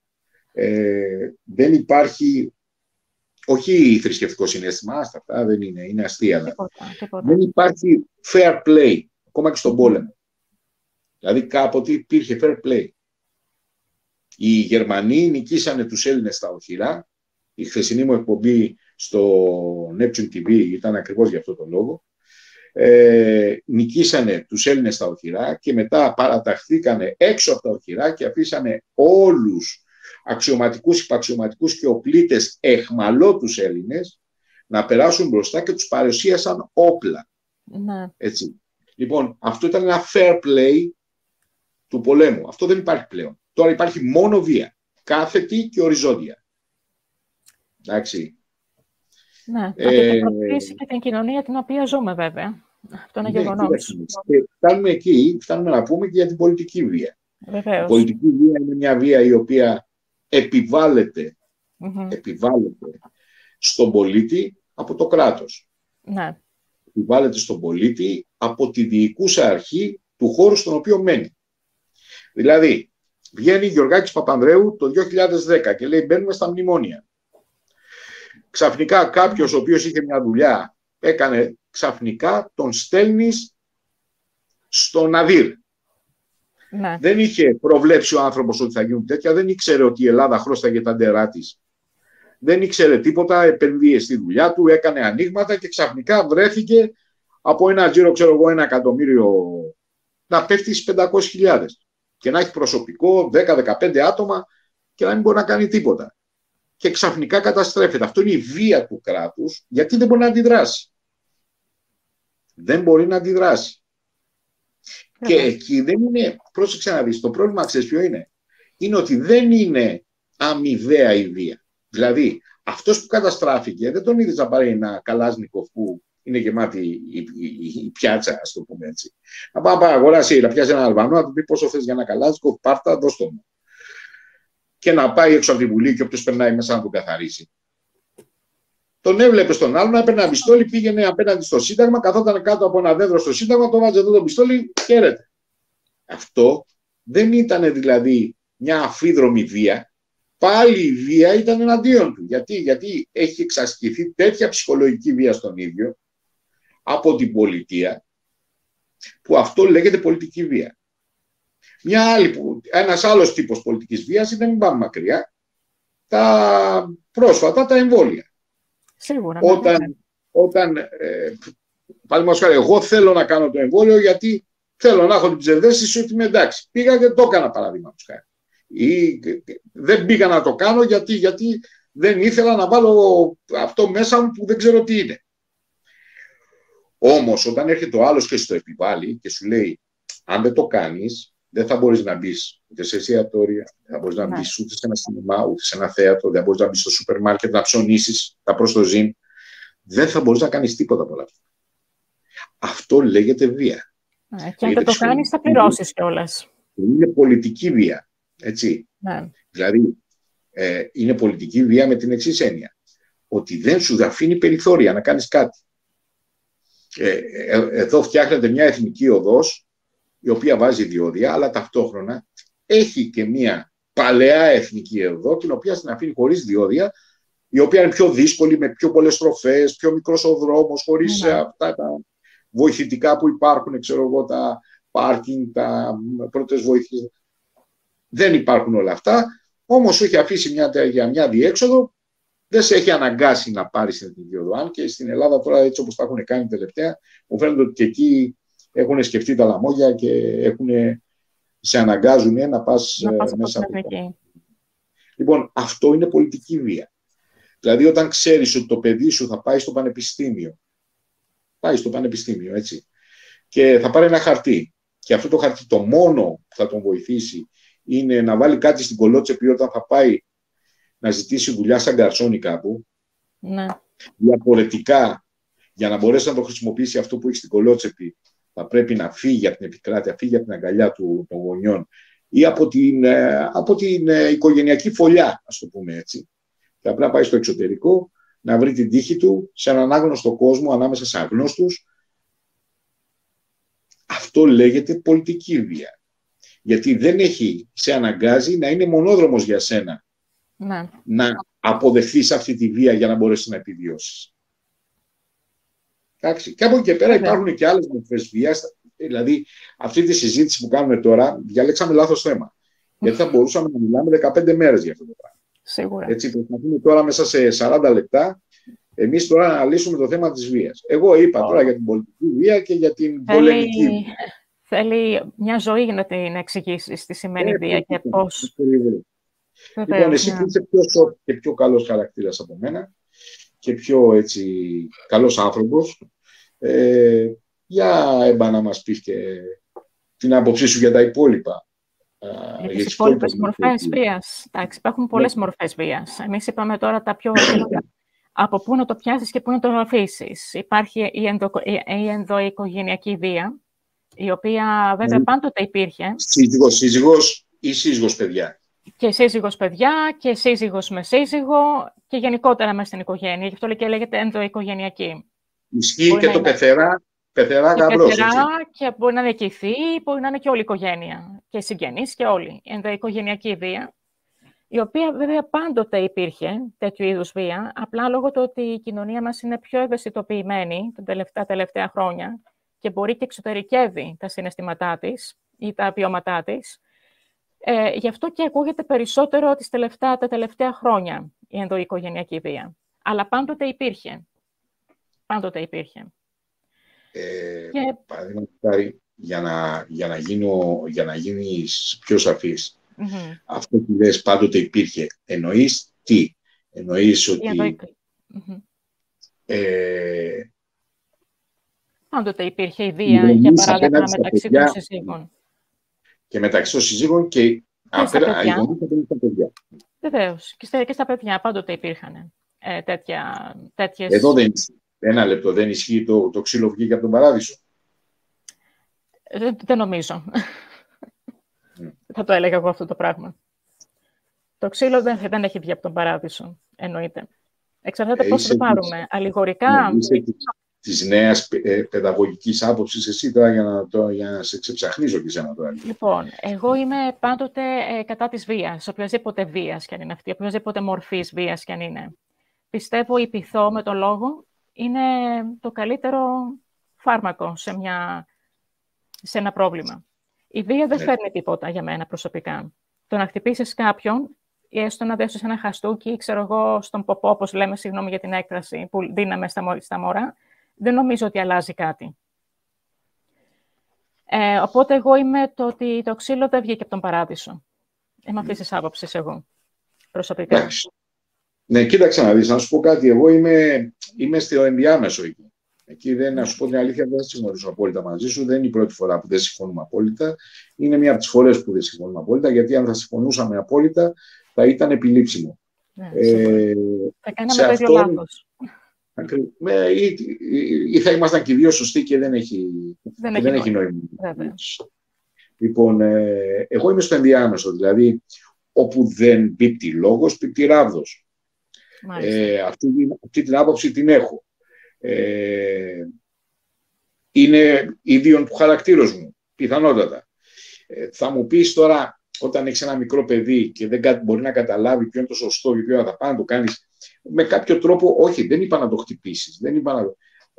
Speaker 1: δεν υπάρχει. Όχι θρησκευτικό συναίσθημα, αυτά δεν είναι αστεία. Τίποτα. Δεν υπάρχει fair play, ακόμα και στον πόλεμο. Δηλαδή κάποτε υπήρχε fair play. Οι Γερμανοί νικήσανε τους Έλληνες στα οχυρά. Η χθεσινή μου εκπομπή στο Neptune TV ήταν ακριβώς για αυτό το λόγο. Νικήσανε τους Έλληνες στα οχυρά και μετά παραταχθήκανε έξω από τα οχυρά και αφήσανε όλους αξιωματικούς, υπαξιωματικούς και οπλίτες εχμαλώτους Έλληνες να περάσουν μπροστά και τους παρουσίασαν όπλα. Έτσι. Λοιπόν, αυτό ήταν ένα fair play του πολέμου. Αυτό δεν υπάρχει πλέον. Τώρα υπάρχει μόνο βία. Κάθετη και οριζόντια. Εντάξει.
Speaker 2: Ναι, αυτό θα προωθήσει και την κοινωνία την οποία ζούμε, βέβαια. Αυτό είναι γεγονός.
Speaker 1: Φτάνουμε να πούμε και για την πολιτική βία.
Speaker 2: Βεβαίως.
Speaker 1: Η πολιτική βία είναι μια βία η οποία επιβάλλεται στον πολίτη από το κράτος.
Speaker 2: Ναι.
Speaker 1: Επιβάλλεται στον πολίτη από τη διοικούσα αρχή του χώρου στον οποίο μένει. Δηλαδή, βγαίνει Γιωργάκης Παπανδρέου το 2010 και λέει μπαίνουμε στα μνημόνια. Ξαφνικά κάποιος ο οποίος είχε μια δουλειά ξαφνικά τον στέλνεις στον Αδύρ. Ναι. Δεν είχε προβλέψει ο άνθρωπος ότι θα γίνουν τέτοια, δεν ήξερε ότι η Ελλάδα χρώσταγε τα ντερά της. Δεν ήξερε τίποτα, επενδύε στη δουλειά του, έκανε ανοίγματα και ξαφνικά βρέθηκε από ένα τζίρο, ξέρω εγώ, 1 εκατομμύριο να πέφτει στις 500.000 και να έχει προσωπικό 10-15 άτομα και να μην μπορεί να κάνει τίποτα. και ξαφνικά καταστρέφεται. Αυτό είναι η βία του κράτους, γιατί δεν μπορεί να αντιδράσει. Δεν μπορεί να αντιδράσει. Και εκεί δεν είναι, πρόσεξε να δεις, το πρόβλημα ξέρεις ποιο είναι. Είναι ότι δεν είναι αμοιβαία η βία. Δηλαδή, αυτός που καταστράφηκε δεν τον είδες να πάρει ένα καλάζνικοφ που είναι γεμάτη η πιάτσα, ας το πούμε έτσι. Να πάει να αγοράσει, να πιάσει έναν Αλβανό, να του πει πόσο θες για ένα καλάζνικοφ, πάρτα, δώσ' το μου. Και να πάει έξω από τη Βουλή και όποιος περνάει μέσα να τον καθαρίσει. Τον έβλεπε στον άλλον, έπαιρνε ένα πιστόλι, πήγαινε απέναντι στο Σύνταγμα, καθόταν κάτω από ένα δέντρο στο Σύνταγμα, το βάζε εδώ το πιστόλι, χαίρεται. Αυτό δεν ήταν δηλαδή μια αφίδρομη βία. Πάλι η βία ήταν εναντίον του. Γιατί έχει εξασκηθεί τέτοια ψυχολογική βία στον ίδιο από την πολιτεία, που αυτό λέγεται πολιτική βία. Ένας άλλος τύπος πολιτικής βίας είναι, μην πάμε μακριά, πρόσφατα τα εμβόλια.
Speaker 2: Σίγουρα.
Speaker 1: Όταν παραδείγματος χάρη, εγώ θέλω να κάνω το εμβόλιο γιατί θέλω να έχω την ψευδαίσθηση ότι είμαι εντάξει. Πήγα και το έκανα, παραδείγματος χάρη. Ή δεν πήγα να το κάνω γιατί δεν ήθελα να βάλω αυτό μέσα μου που δεν ξέρω τι είναι. Όμως όταν έρχεται ο άλλος και στο επιβάλλει και σου λέει αν δεν το κάνεις δεν θα μπορείς να μπεις ούτε σε εστιατόρια, δεν θα μπορείς να μπεις ούτε σε ένα σινεμά, ούτε σε ένα θέατρο, δεν μπορείς να μπεις στο σούπερ μάρκετ να ψωνίσεις τα προς το ζήν. Δεν θα μπορείς να κάνεις τίποτα από όλα αυτά. Αυτό λέγεται βία.
Speaker 2: Και αν δεν το κάνεις θα πληρώσεις κιόλας.
Speaker 1: Είναι πολιτική βία. Έτσι.
Speaker 2: Ναι.
Speaker 1: Δηλαδή, είναι πολιτική βία με την εξής έννοια. Ότι δεν σου αφήνει περιθώρια να κάνεις κάτι. Εδώ φτιάχνεται μια εθνική οδός, η οποία βάζει διόδια, αλλά ταυτόχρονα έχει και μια παλαιά εθνική οδό, την οποία την αφήνει χωρίς διόδια, η οποία είναι πιο δύσκολη, με πιο πολλές στροφές, πιο μικρός ο δρόμος, χωρίς αυτά τα βοηθητικά που υπάρχουν, ξέρω εγώ, τα πάρκινγκ, τα πρώτες βοήθειες. Δεν υπάρχουν όλα αυτά, όμως σου έχει αφήσει για μια διέξοδο, δεν σε έχει αναγκάσει να πάρεις την εθνική οδό. Αν και στην Ελλάδα τώρα, έτσι όπως τα έχουν κάνει τελευταία, μου φαίνεται ότι και εκεί έχουν σκεφτεί τα λαμόγια και σε αναγκάζουν να πας μέσα από το. Λοιπόν, αυτό είναι πολιτική βία. Δηλαδή, όταν ξέρεις ότι το παιδί σου θα πάει στο πανεπιστήμιο, έτσι, και θα πάρει ένα χαρτί, και αυτό το χαρτί το μόνο που θα τον βοηθήσει είναι να βάλει κάτι στην κολότσεπη όταν θα πάει να ζητήσει δουλειά σαν γκαρσόνι κάπου.
Speaker 2: Ναι.
Speaker 1: Διαφορετικά, για να μπορέσει να το χρησιμοποιήσει αυτό που έχει στην κολότσεπη, θα πρέπει να φύγει από την επικράτεια, φύγει από την αγκαλιά των γονιών ή από την οικογενειακή φωλιά, ας το πούμε έτσι. Θα πρέπει να πάει στο εξωτερικό, να βρει την τύχη του σε έναν άγνωστο κόσμο, ανάμεσα σε αγνώστους. Αυτό λέγεται πολιτική βία. Γιατί δεν σε αναγκάζει να είναι μονόδρομος για σένα να αποδεχθείς αυτή τη βία για να μπορέσεις να επιβιώσεις. Εντάξει. Και από εκεί και πέρα υπάρχουν και άλλες μορφές βίας. Δηλαδή, αυτή τη συζήτηση που κάνουμε τώρα, διαλέξαμε λάθος θέμα. Γιατί θα μπορούσαμε να μιλάμε 15 μέρες για αυτό το πράγμα.
Speaker 2: Σίγουρα.
Speaker 1: Έτσι, προσπαθούμε τώρα μέσα σε 40 λεπτά, εμείς τώρα να αναλύσουμε το θέμα της βίας. Εγώ είπα τώρα για την πολιτική βία και για την πολεμική βία.
Speaker 2: Θέλει μια ζωή να την εξηγήσει τι σημαίνει βία και πώς.
Speaker 1: Λοιπόν, εσύ που είσαι πιο soft και πιο καλός χαρακτήρας από μένα και πιο έτσι καλός άνθρωπος, για έμπα να μας πεις και την άποψή σου για τα υπόλοιπα.
Speaker 2: Για τις υπόλοιπες μορφές βίας. Εντάξει, υπάρχουν πολλές μορφές βίας. Εμείς είπαμε τώρα τα πιο από πού να το πιάσεις και πού να το αφήσεις. Υπάρχει η ενδοοικογενειακή βία, η οποία βέβαια πάντοτε υπήρχε.
Speaker 1: Σύζυγος ή σύζυγος παιδιά.
Speaker 2: Και σύζυγος παιδιά και σύζυγος με σύζυγο και γενικότερα μέσα στην οικογένεια. Γι' αυτό και λέγεται ενδοοικογενειακή.
Speaker 1: Ισχύει και το πεθερά γαμπρός.
Speaker 2: Και μπορεί να είναι και η θεία, μπορεί να είναι και όλη η οικογένεια. Και οι συγγενείς και όλοι. Η ενδοοικογενειακή βία, η οποία βέβαια πάντοτε υπήρχε τέτοιου είδους βία, απλά λόγω του ότι η κοινωνία μας είναι πιο ευαισθητοποιημένη τα τελευταία χρόνια και μπορεί και εξωτερικεύει τα συναισθήματά της ή τα βιώματά της. Γι' αυτό και ακούγεται περισσότερο τα τελευταία χρόνια η ενδοοικογενειακή βία. Αλλά πάντοτε υπήρχε. Πάντοτε υπήρχε.
Speaker 1: Παραδείγματος χάρη, για να γίνεις πιο σαφής, αυτό που λες πάντοτε υπήρχε, εννοείς τι? Εννοείς ότι
Speaker 2: πάντοτε υπήρχε η βία, για παράδειγμα, μεταξύ των συζύγων.
Speaker 1: Και μεταξύ των συζύγων και οι γονείς απέναντι στα παιδιά.
Speaker 2: Βεβαίως. Και στα παιδιά πάντοτε υπήρχαν τέτοιες...
Speaker 1: Εδώ ένα λεπτό, δεν ισχύει το ξύλο βγήκε από τον παράδεισο.
Speaker 2: Δεν νομίζω. Θα το έλεγα εγώ αυτό το πράγμα. Το ξύλο δεν έχει βγει από τον παράδεισο, εννοείται. Εξαρτάται πώς το πάρουμε. Αλληγορικά...
Speaker 1: Της νέας παιδαγωγικής άποψης, εσύ τώρα για να σε ξεψαχνίζω και εσένα τώρα.
Speaker 2: Λοιπόν, εγώ είμαι πάντοτε κατά της βίας, οποιασδήποτε βίας κι αν είναι αυτή, οποιασδήποτε μορφής βίας κι αν είναι. Πιστεύω η πειθό με το λόγο είναι το καλύτερο φάρμακο σε ένα πρόβλημα. Η βία δεν φέρνει τίποτα για μένα προσωπικά. Το να χτυπήσεις κάποιον, ή έστω να δώσεις ένα χαστούκι, ξέρω εγώ, στον ποπό, όπως λέμε, συγγνώμη για την έκφραση, που δίναμε στα μωρά, δεν νομίζω ότι αλλάζει κάτι. Οπότε εγώ είμαι το ότι το ξύλο δεν βγήκε από τον παράδεισο. Είμαι αυτής της άποψης εγώ, προσωπικά.
Speaker 1: Ναι, κοίταξε να δεις, να σου πω κάτι. Εγώ είμαι στο ενδιάμεσο εκεί. Εκεί να σου πω την αλήθεια, δεν θα συμφωνήσω απόλυτα μαζί σου. Δεν είναι η πρώτη φορά που δεν συμφωνούμε απόλυτα. Είναι μία από τις φορές που δεν συμφωνούμε απόλυτα, γιατί αν θα συμφωνούσαμε απόλυτα, θα ήταν επιλήψιμο.
Speaker 2: Ναι, θα κάναμε το ίδιο λάθος.
Speaker 1: Ή θα ήμασταν και οι δύο σωστοί και δεν έχει νόημα. Λοιπόν, εγώ είμαι στο ενδιάμεσο, δηλαδή όπου δεν πίπτει λόγος, πίπτει ράβδος. Αυτή την άποψη την έχω. Είναι ίδιον του χαρακτήρος μου, πιθανότατα. Θα μου πεις τώρα, όταν έχεις ένα μικρό παιδί και δεν μπορεί να καταλάβει ποιο είναι το σωστό και ποιο θα πάει να το κάνεις, με κάποιο τρόπο, όχι, δεν είπα να το χτυπήσεις, δεν είπα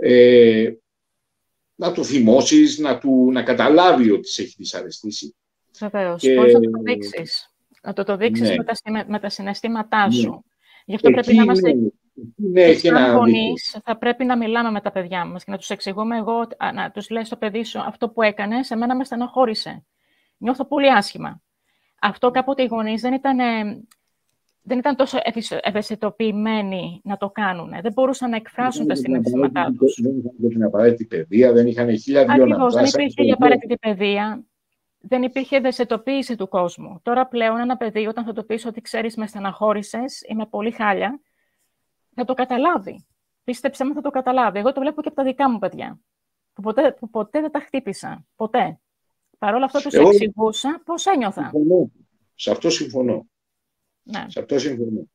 Speaker 1: να του θυμώσεις, να καταλάβει ότι σε έχει δυσαρεστήσει.
Speaker 2: Βεβαίως, πώς να το δείξεις. Να το δείξεις με τα συναισθήματά σου. Γι' αυτό πρέπει να είμαστε... σαν γονείς, θα πρέπει να μιλάμε με τα παιδιά μας και να τους εξηγούμε εγώ, να τους λέω στο παιδί σου αυτό που έκανες, εμένα με στενοχώρησε. Νιώθω πολύ άσχημα. Αυτό κάποτε οι γονείς δεν ήταν τόσο ευαισθητοποιημένοι να το κάνουν. Δεν μπορούσαν να εκφράσουν τα συναισθήματά τους.
Speaker 1: Δεν είχαν την απαραίτητη παιδεία, δεν είχαν χίλια δυο να
Speaker 2: δεν υπήρχε η απαραίτητη παιδεία, δεν υπήρχε ευαισθητοποίηση του κόσμου. Τώρα πλέον ένα παιδί, όταν θα το πεις ότι ξέρεις με στεναχώρησες, είμαι πολύ χάλια, θα το καταλάβει. Πίστεψέ με, θα το καταλάβει. Εγώ το βλέπω και από τα δικά μου παιδιά, που ποτέ δεν τα χτύπησα. Ποτέ. Παρ' όλα αυτά τους εξηγούσα πώς ένιωθα.
Speaker 1: Σε αυτό συμφωνώ.
Speaker 2: Ναι.
Speaker 1: Σε αυτό συμφωνώ.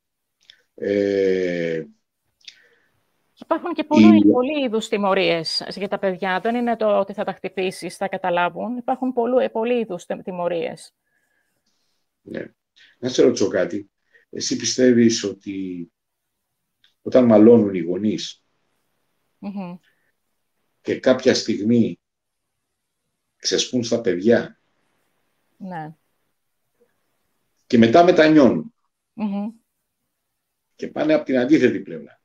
Speaker 2: Υπάρχουν και πολλοί είδους τιμωρίες για τα παιδιά. Δεν είναι το ότι θα τα χτυπήσεις, θα καταλάβουν. Υπάρχουν πολλοί είδους τιμωρίες.
Speaker 1: Ναι. Να σε ρωτήσω κάτι. Εσύ πιστεύεις ότι όταν μαλώνουν οι γονείς και κάποια στιγμή ξεσπούν στα παιδιά και μετά μετανιώνουν και πάνε από την αντίθετη πλευρά,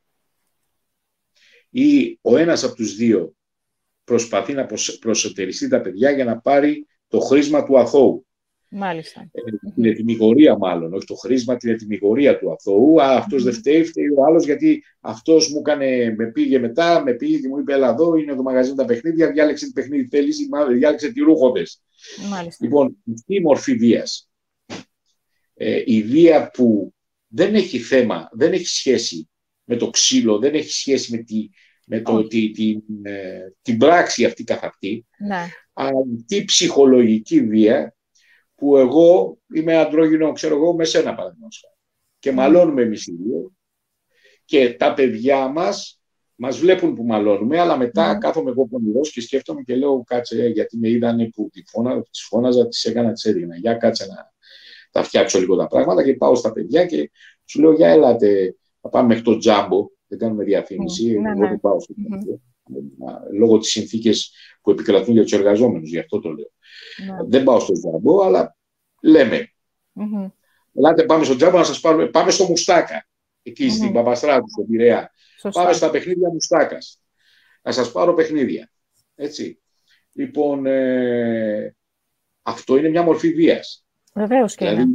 Speaker 1: ή ο ένας από τους δύο προσπαθεί να προσωτεριστεί τα παιδιά για να πάρει το χρήσμα του αθώου.
Speaker 2: Μάλιστα.
Speaker 1: Την ετυμηγορία μάλλον, όχι το χρήσμα, την ετυμηγορία του αθώου. Αυτός δεν φταίει, φταίει ο άλλος, γιατί αυτός με πήγε μετά, με πήγε και μου είπε έλα εδώ, είναι το μαγαζί τα παιχνίδια, διάλεξε τι παιχνίδι θέλεις, διάλεξε τι ρούχοδες. Λοιπόν, αυτή η μορφή βίας, η βία που δεν έχει θέμα, δεν έχει σχέση με το ξύλο, δεν έχει σχέση με την πράξη αυτή καθ' αυτή, αυτή η ψυχολογική βία, που εγώ είμαι αντρόγυνο, ξέρω εγώ, με σένα παραδείγματος. Και μαλώνουμε εμείς οι δύο. Και τα παιδιά μας βλέπουν που μαλώνουμε, αλλά μετά κάθομαι εγώ πονηρός και σκέφτομαι και λέω κάτσε, γιατί με είδανε που τις φώναζα, τις έκανα, τις έδινα. Για κάτσε να τα φτιάξω λίγο τα πράγματα και πάω στα παιδιά και σου λέω για έλατε, θα πάμε μέχρι το Τζάμπο, δεν κάνουμε διαφήμιση, εγώ δεν πάω στο Τζάμπο. Λόγω της συνθήκες που επικρατούν για τους εργαζόμενους, γι' αυτό το λέω. Δεν πάω στο Τζάμπο, αλλά λέμε. Ελάτε, πάμε στο Τζάμπο να σας πάρουμε. Πάμε στο Μουστάκα, εκεί στην Παπαστράτου, στον Πειραιά. Πάμε στα παιχνίδια Μουστάκας. Να σας πάρω παιχνίδια. Έτσι. Λοιπόν, αυτό είναι μια μορφή βίας.
Speaker 2: Βεβαίως και
Speaker 1: δηλαδή,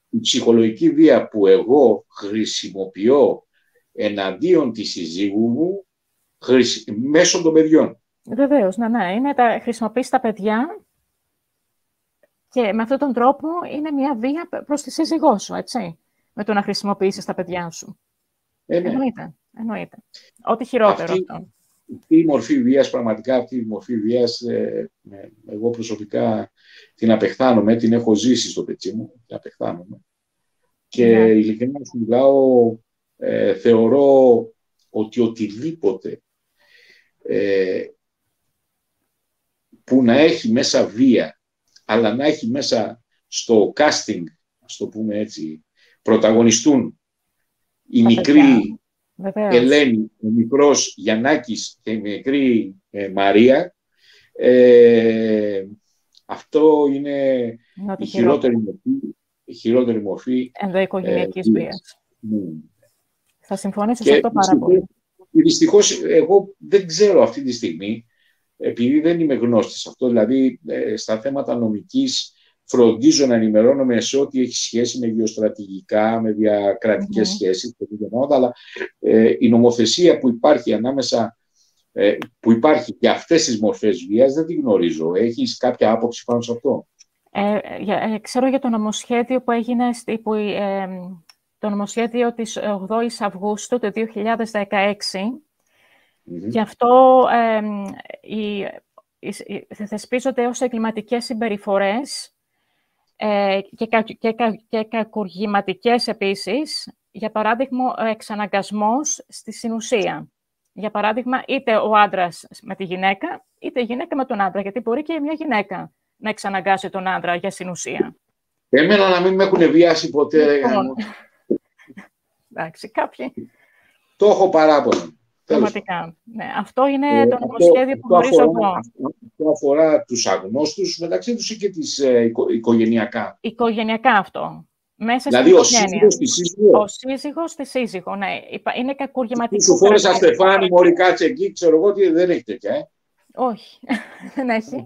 Speaker 1: η ψυχολογική βία που εγώ χρησιμοποιώ εναντίον της συζύγου μου μέσω των παιδιών.
Speaker 2: Βεβαίως, ναι. Χρησιμοποιείς τα παιδιά και με αυτόν τον τρόπο είναι μια βία προς τη σύζυγό σου, έτσι, με το να χρησιμοποιήσεις τα παιδιά σου.
Speaker 1: Ναι.
Speaker 2: Εννοείται. Ό,τι χειρότερο αυτό.
Speaker 1: Αυτή η μορφή βίας, πραγματικά αυτή η μορφή βίας, εγώ προσωπικά την απεχθάνομαι, την έχω ζήσει στο πετσί μου, την απεχθάνομαι. Και ειλικρινά σου μιλάω, θεωρώ ότι οτιδήποτε που να έχει μέσα βία, αλλά να έχει μέσα στο casting, ας το πούμε έτσι, πρωταγωνιστούν η μικρή Ελένη, ο μικρός Γιαννάκης και η μικρή Μαρία, αυτό είναι η χειρότερη μορφή
Speaker 2: ενδοοικογενειακής βίας. Θα συμφωνήσω σε αυτό πάρα πολύ.
Speaker 1: Δυστυχώς, εγώ δεν ξέρω αυτή τη στιγμή, επειδή δεν είμαι γνώστης αυτό, δηλαδή στα θέματα νομικής, φροντίζω να ενημερώνομαι σε ό,τι έχει σχέση με γεωστρατηγικά, με διακρατικές σχέσεις, αλλά η νομοθεσία που υπάρχει ανάμεσα, που υπάρχει για αυτές τις μορφές βίας, δεν τη γνωρίζω. Έχεις κάποια άποψη πάνω σε αυτό?
Speaker 2: Ξέρω για το νομοσχέδιο που έγινε, το νομοσχέδιο της 8ης Αυγούστου του 2016. Γι' αυτό θεσπίζονται ως εγκληματικές συμπεριφορές και κακουργηματικές επίσης, για παράδειγμα, ο εξαναγκασμός στη συνουσία. Για παράδειγμα, είτε ο άντρας με τη γυναίκα, είτε η γυναίκα με τον άντρα, γιατί μπορεί και μια γυναίκα να εξαναγκάσει τον άντρα για συνουσία.
Speaker 1: Εμένα να μην με έχουν βιάσει ποτέ.
Speaker 2: Εντάξει, κάποιοι.
Speaker 1: Το έχω παράπονο.
Speaker 2: Πραγματικά. Ναι, αυτό είναι το νομοσχέδιο που γνωρίζω εγώ.
Speaker 1: Αυτό αφορά τους αγνώστους μεταξύ τους ή και τις οικογενειακά?
Speaker 2: Οικογενειακά αυτό. Μέσα
Speaker 1: δηλαδή ο σύζυγος στη σύζυγο.
Speaker 2: Ο σύζυγος στη σύζυγο, ναι. Είναι κακουργηματικό.
Speaker 1: Σου φόρεσα Στεφάνη, μωρή κάτσε εκεί, ξέρω εγώ τι, δεν έχει τέτοια,
Speaker 2: Όχι, δεν έχει.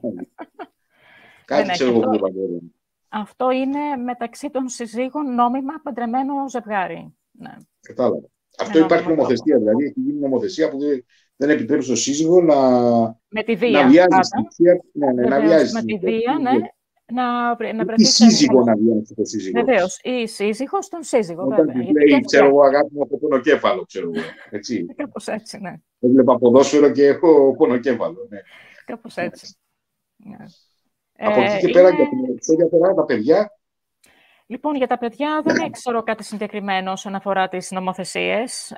Speaker 1: Κάτι ξέρω εγώ που
Speaker 2: αυτό είναι μεταξύ των συζύγων νόμιμα παντρεμένο ζευγάρι. Ναι.
Speaker 1: Κατάλαβα. Αυτό υπάρχει νομοθεσία, δηλαδή έχει γίνει νομοθεσία που δεν επιτρέπει στον σύζυγο να,
Speaker 2: με τη βία,
Speaker 1: να βιάζει στην ουσία.
Speaker 2: Να βιάζει με τη βία, ναι. Να
Speaker 1: βρεθεί σύζυγο να βιάζει στο σύζυγο.
Speaker 2: Βεβαίως, ή σύζυγος τον σύζυγο.
Speaker 1: Όταν τη λέει, ξέρω εγώ, αγάπη μου από πονοκέφαλο, ξέρω εγώ. Έτσι.
Speaker 2: Κάπως έτσι, ναι.
Speaker 1: Έβλεπα ποδόσφαιρο και έχω πονοκέφαλο. Ναι.
Speaker 2: Κάπως έτσι. Ναι.
Speaker 1: Από εκεί και πέρα, για τα παιδιά.
Speaker 2: Λοιπόν, για τα παιδιά δεν ξέρω κάτι συγκεκριμένο όσον αφορά τις νομοθεσίες.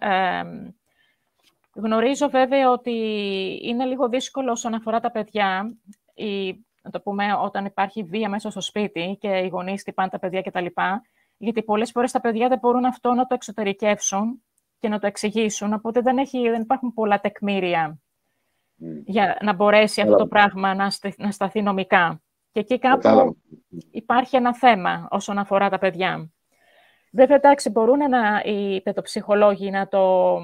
Speaker 2: Γνωρίζω βέβαια ότι είναι λίγο δύσκολο όσον αφορά τα παιδιά, να το πούμε, όταν υπάρχει βία μέσα στο σπίτι και οι γονείς χτυπάνε τα παιδιά κτλ. Γιατί πολλές φορές τα παιδιά δεν μπορούν αυτό να το εξωτερικεύσουν και να το εξηγήσουν, οπότε δεν υπάρχουν πολλά τεκμήρια για να μπορέσει αυτό το πράγμα να σταθεί νομικά. Και εκεί κάπου υπάρχει ένα θέμα όσον αφορά τα παιδιά. Βέβαια, εντάξει, μπορούν οι παιδοψυχολόγοι να το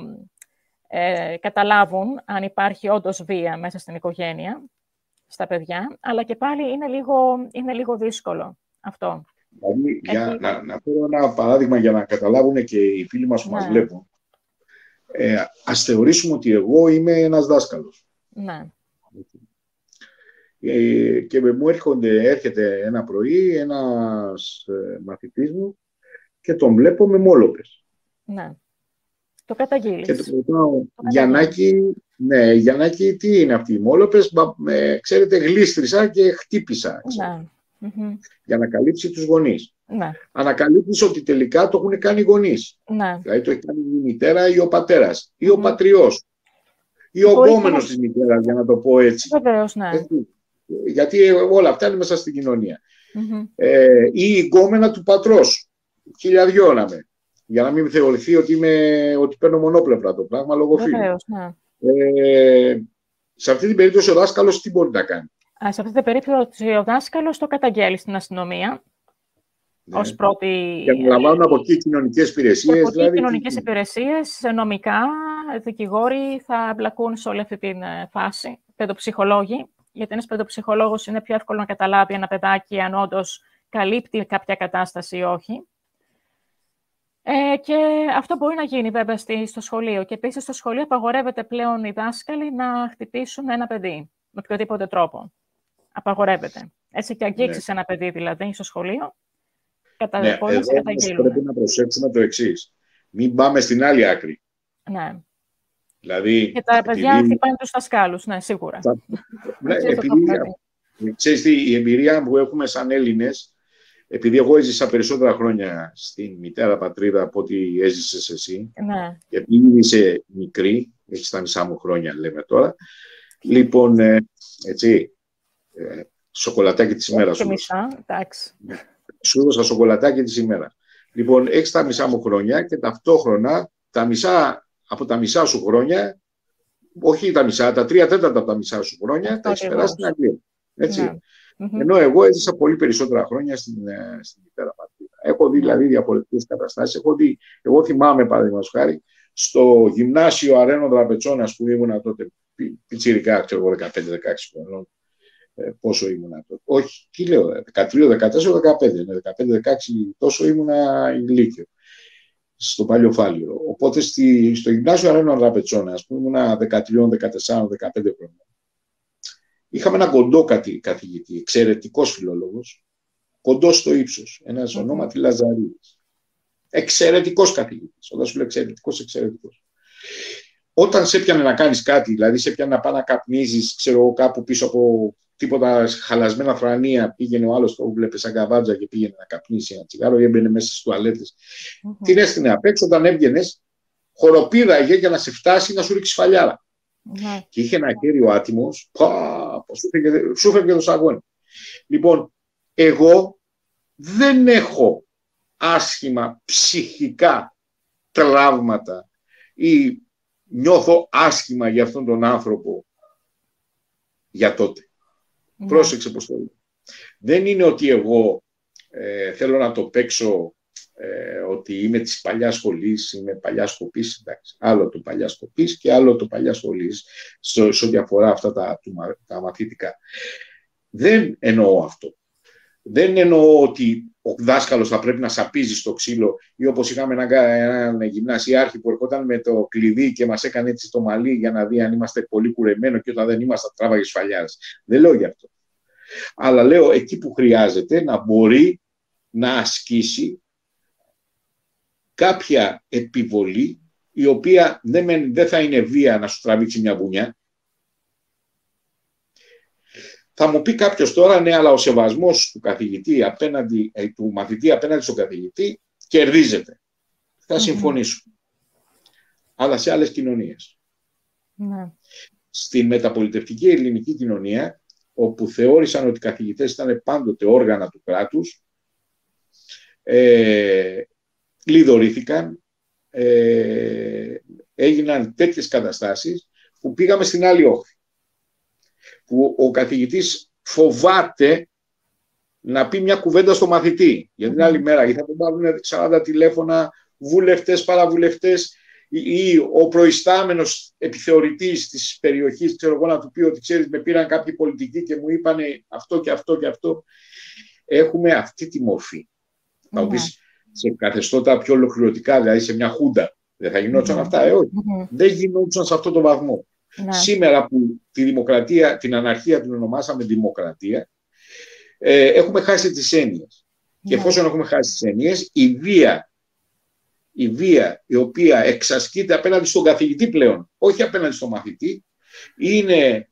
Speaker 2: καταλάβουν αν υπάρχει όντως βία μέσα στην οικογένεια, στα παιδιά, αλλά και πάλι είναι λίγο δύσκολο αυτό.
Speaker 1: Δηλαδή, να φέρω ένα παράδειγμα για να καταλάβουν και οι φίλοι μας που μας βλέπουν. Ας θεωρήσουμε ότι εγώ είμαι ένας δάσκαλος.
Speaker 2: Ναι.
Speaker 1: Και μου έρχεται ένα πρωί ένας μαθητής μου και τον βλέπω με μόλοπες.
Speaker 2: Ναι. Το καταγγείλεις.
Speaker 1: Και του ρωτάω, Γιαννάκη, τι είναι αυτοί οι μόλοπες? Ξέρετε, γλίστρισα και χτύπησα.
Speaker 2: Ναι.
Speaker 1: Για να καλύψει τους γονείς.
Speaker 2: Ναι.
Speaker 1: Ανακαλύπτεις ότι τελικά το έχουν κάνει οι γονείς.
Speaker 2: Ναι.
Speaker 1: Δηλαδή το έχει κάνει η μητέρα ή ο πατέρας ή ο πατριός ή ο γκόμενος της μητέρας, για να το πω έτσι.
Speaker 2: Βεβαίως, ναι.
Speaker 1: Γιατί όλα αυτά είναι μέσα στην κοινωνία. Ή η γκόμενα του πατρός. Χιλιαδιό να με. Για να μην θεωρηθεί ότι παίρνω μονόπλευρα το πράγμα λόγω φίλου.
Speaker 2: Βεβαίως, ναι.
Speaker 1: Σε αυτή την περίπτωση ο δάσκαλος τι μπορεί να κάνει?
Speaker 2: Σε αυτή την περίπτωση ο δάσκαλος το καταγγέλει στην αστυνομία.
Speaker 1: Ναι.
Speaker 2: Ως πρώτη...
Speaker 1: Και να λαμβάνουν από εκεί κοινωνικές υπηρεσίες.
Speaker 2: Από εκεί κοινωνικές υπηρεσίες, νομικά, δικηγόροι θα εμπλακούν σε όλη αυτή τη φάση. Παιδοψυχολόγοι, γιατί ένας παιδοψυχολόγος είναι πιο εύκολο να καταλάβει ένα παιδάκι αν όντως καλύπτει κάποια κατάσταση ή όχι. Και αυτό μπορεί να γίνει βέβαια στο σχολείο. Και επίσης στο σχολείο απαγορεύεται πλέον οι δάσκαλοι να χτυπήσουν ένα παιδί με οποιοδήποτε τρόπο. Απαγορεύεται. Έτσι και αγγίξεις ένα παιδί δηλαδή στο σχολείο,
Speaker 1: Ναι, εδώ πρέπει να προσέξουμε το εξής. Μην πάμε στην άλλη άκρη.
Speaker 2: Ναι.
Speaker 1: Δηλαδή,
Speaker 2: και τα παιδιά χτυπάνε τους δασκάλους, ναι, σίγουρα.
Speaker 1: Ξέρεις τι, η εμπειρία που έχουμε σαν Έλληνες, επειδή εγώ έζησα περισσότερα χρόνια στην μητέρα πατρίδα από ό,τι έζησες εσύ,
Speaker 2: ναι.
Speaker 1: και επειδή είσαι μικρή, έχεις τα μισά μου χρόνια λέμε τώρα, λοιπόν, έτσι, σοκολατάκι της ημέρας σου. Σου έδωσα σοκολατάκι της ημέρας. Λοιπόν, έχεις τα μισά μου χρόνια και ταυτόχρονα από τα μισά σου χρόνια, όχι τα μισά, τα 3/4 από τα μισά σου χρόνια, τα έχεις περάσει στην Αγγλία. Έτσι. Ναι. Ενώ εγώ έζησα πολύ περισσότερα χρόνια στην μητέρα πατρίδα. Έχω δει δηλαδή διαφορετικές καταστάσεις. Εγώ θυμάμαι, παραδείγματος χάρη, στο γυμνάσιο Αρένων Δραπετσώνας που ήμουνα τότε, πιτσιρικά, ξέρω εγώ, 15-16 χρονών. Πόσο ήμουνα τότε. Όχι, τι λέω, 13, 14, 15. 15-16 τόσο ήμουνα ηλίκιο. Στο Παλιό Φάληρο. Οπότε στο γυμνάσιο Αρένων Δραπετσώνας που ήμουνα 13, 14, 15 χρονών. Είχαμε ένα κοντό καθηγητή, εξαιρετικός φιλόλογος, κοντός στο ύψος, ένας ονόματι Λαζαρίδης. Εξαιρετικός καθηγητής. Όταν σου λέω εξαιρετικός. Όταν σε έπιανε να κάνεις κάτι, δηλαδή σε έπιανε να πάει να καπνίζεις, ξέρω, κάπου πίσω από τίποτα χαλασμένα θρανία, πήγαινε ο άλλος, το βλέπε σαν καβάτζα και πήγαινε να καπνίσει ένα τσιγάρο ή έμπαινε μέσα στις τουαλέτες. Την έστεινε απ' έξω, όταν έβγαινες, χοροπήδαγε για να σε φτάσει να σου ρίξει φαλιάρα. Και είχε ένα χέρι ο άτιμος, σου έφευγε το σαγόνι. Λοιπόν, εγώ δεν έχω άσχημα ψυχικά τραύματα ή νιώθω άσχημα για αυτόν τον άνθρωπο για τότε. Πρόσεξε πως το λέω. Δεν είναι ότι εγώ θέλω να το παίξω ότι είμαι της παλιάς σχολής, είμαι παλιάς κοπής, εντάξει. Άλλο το παλιάς κοπής και άλλο το παλιάς σχολής σε ό,τι αφορά αυτά τα μαθητικά. Δεν εννοώ αυτό. Δεν εννοώ ότι ο δάσκαλος θα πρέπει να σαπίζει στο ξύλο ή όπως είχαμε έναν γυμνασιάρχη που ερχόταν με το κλειδί και μας έκανε έτσι το μαλλί για να δει αν είμαστε πολύ κουρεμένοι και όταν δεν είμαστε τράβαγε σφαλιάρες. Δεν λέω γι' αυτό. Αλλά λέω εκεί που χρειάζεται να μπορεί να ασκήσει κάποια επιβολή η οποία δεν θα είναι βία να σου τραβήξει μια μπουνιά. Θα μου πει κάποιος τώρα, ναι, αλλά ο σεβασμός του καθηγητή του μαθητή απέναντι στον καθηγητή κερδίζεται. Θα συμφωνήσω. Αλλά σε άλλες κοινωνίες. Ναι. Στην μεταπολιτευτική ελληνική κοινωνία, όπου θεώρησαν ότι οι καθηγητές ήταν πάντοτε όργανα του κράτους, λιδωρήθηκαν, έγιναν τέτοιες καταστάσεις που πήγαμε στην άλλη όχθη. Που ο καθηγητής φοβάται να πει μια κουβέντα στο μαθητή. Για την άλλη μέρα, ή θα τον πάρουν 40 τηλέφωνα, βουλευτές, παραβουλευτές, ή ο προϊστάμενος επιθεωρητής της περιοχής, ξέρω εγώ, να του πει ότι ξέρεις, με πήραν κάποιοι πολιτικοί και μου είπανε αυτό και αυτό και αυτό. Έχουμε αυτή τη μορφή. Θα πεις σε καθεστώτα πιο ολοκληρωτικά, δηλαδή σε μια χούντα. Δεν θα γινόντουσαν αυτά, όχι. Δεν γινόντουσαν σε αυτό το βαθμό. Σήμερα που τη δημοκρατία, την αναρχία την ονομάσαμε δημοκρατία, έχουμε χάσει τις έννοιες. Και εφόσον έχουμε χάσει τις έννοιες, η βία η οποία εξασκείται απέναντι στον καθηγητή πλέον, όχι απέναντι στον μαθητή, είναι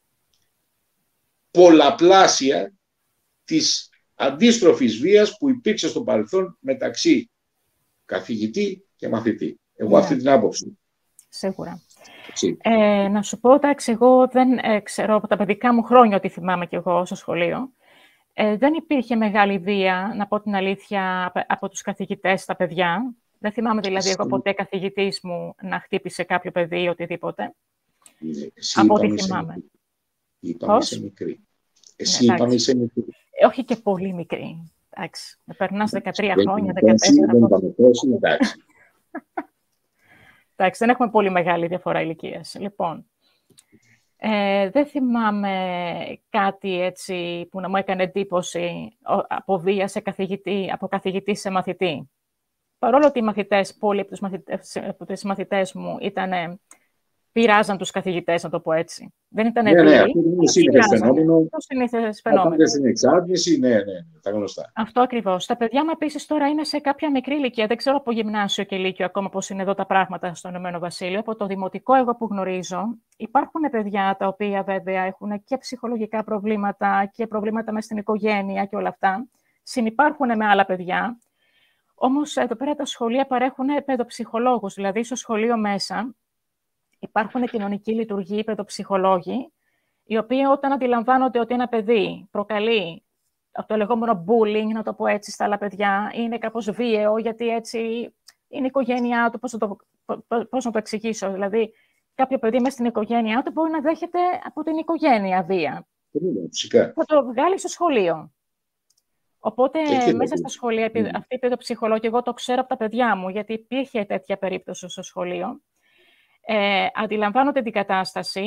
Speaker 1: πολλαπλάσια της αντίστροφης βίας που υπήρξε στο παρελθόν μεταξύ καθηγητή και μαθητή. Εγώ αυτή την άποψη.
Speaker 2: Σίγουρα. Να σου πω, εντάξει, εγώ δεν ξέρω από τα παιδικά μου χρόνια ότι θυμάμαι κι εγώ στο σχολείο. Δεν υπήρχε μεγάλη βία, να πω την αλήθεια, από τους καθηγητές στα παιδιά. Δεν θυμάμαι δηλαδή εγώ ποτέ καθηγητής μου να χτύπησε κάποιο παιδί ή οτιδήποτε. Από ό,τι θυμάμαι.
Speaker 1: Είπαμε είσαι μικρή. Εσύ είπαμε είσαι μικρή.
Speaker 2: Όχι και πολύ μικρή. Εντάξει, με περνάς 13 χρόνια, 14 χρόνια. Εντάξει, δεν έχουμε πολύ μεγάλη διαφορά ηλικίας. Λοιπόν, δεν θυμάμαι κάτι έτσι που να μου έκανε εντύπωση από βία από καθηγητή σε μαθητή. παρόλο ότι οι μαθητές, πολλοί από τους μαθητές μου πειράζαν τους καθηγητές, να το πω έτσι. Δεν ήταν
Speaker 1: Ναι, ναι, αυτό είναι σύνηθες φαινόμενο.
Speaker 2: Το σύνηθες φαινόμενο.
Speaker 1: Πάντα στην εξάρτηση, ναι, τα γνωστά.
Speaker 2: Αυτό ακριβώς. Τα παιδιά μου επίσης τώρα είναι σε κάποια μικρή ηλικία. Δεν ξέρω από γυμνάσιο και λύκειο ακόμα πώς είναι εδώ τα πράγματα στο Ηνωμένο Βασίλειο. Από το δημοτικό εγώ που γνωρίζω, υπάρχουν παιδιά τα οποία βέβαια έχουν και ψυχολογικά προβλήματα και προβλήματα μες στην οικογένεια και όλα αυτά. Συνυπάρχουν με άλλα παιδιά. Όμως εδώ πέρα τα σχολεία παρέχουν παιδοψυχολόγους, δηλαδή στο σχολείο μέσα υπάρχουν κοινωνικοί λειτουργοί, παιδοψυχολόγοι, οι οποίοι όταν αντιλαμβάνονται ότι ένα παιδί προκαλεί από το λεγόμενο bullying, να το πω έτσι, στα άλλα παιδιά, είναι κάπως βίαιο, γιατί έτσι είναι η οικογένειά του, πώς να το εξηγήσω, δηλαδή κάποιο παιδί μέσα στην οικογένειά του μπορεί να δέχεται από την οικογένεια βία.
Speaker 1: Φυσικά.
Speaker 2: Θα το βγάλει στο σχολείο. Οπότε μέσα στα σχολεία, αυτή η παιδοψυχολόγη, εγώ το ξέρω από τα παιδιά μου, γιατί υπήρχε τέτοια περίπτωση στο σχολείο, αντιλαμβάνονται την κατάσταση,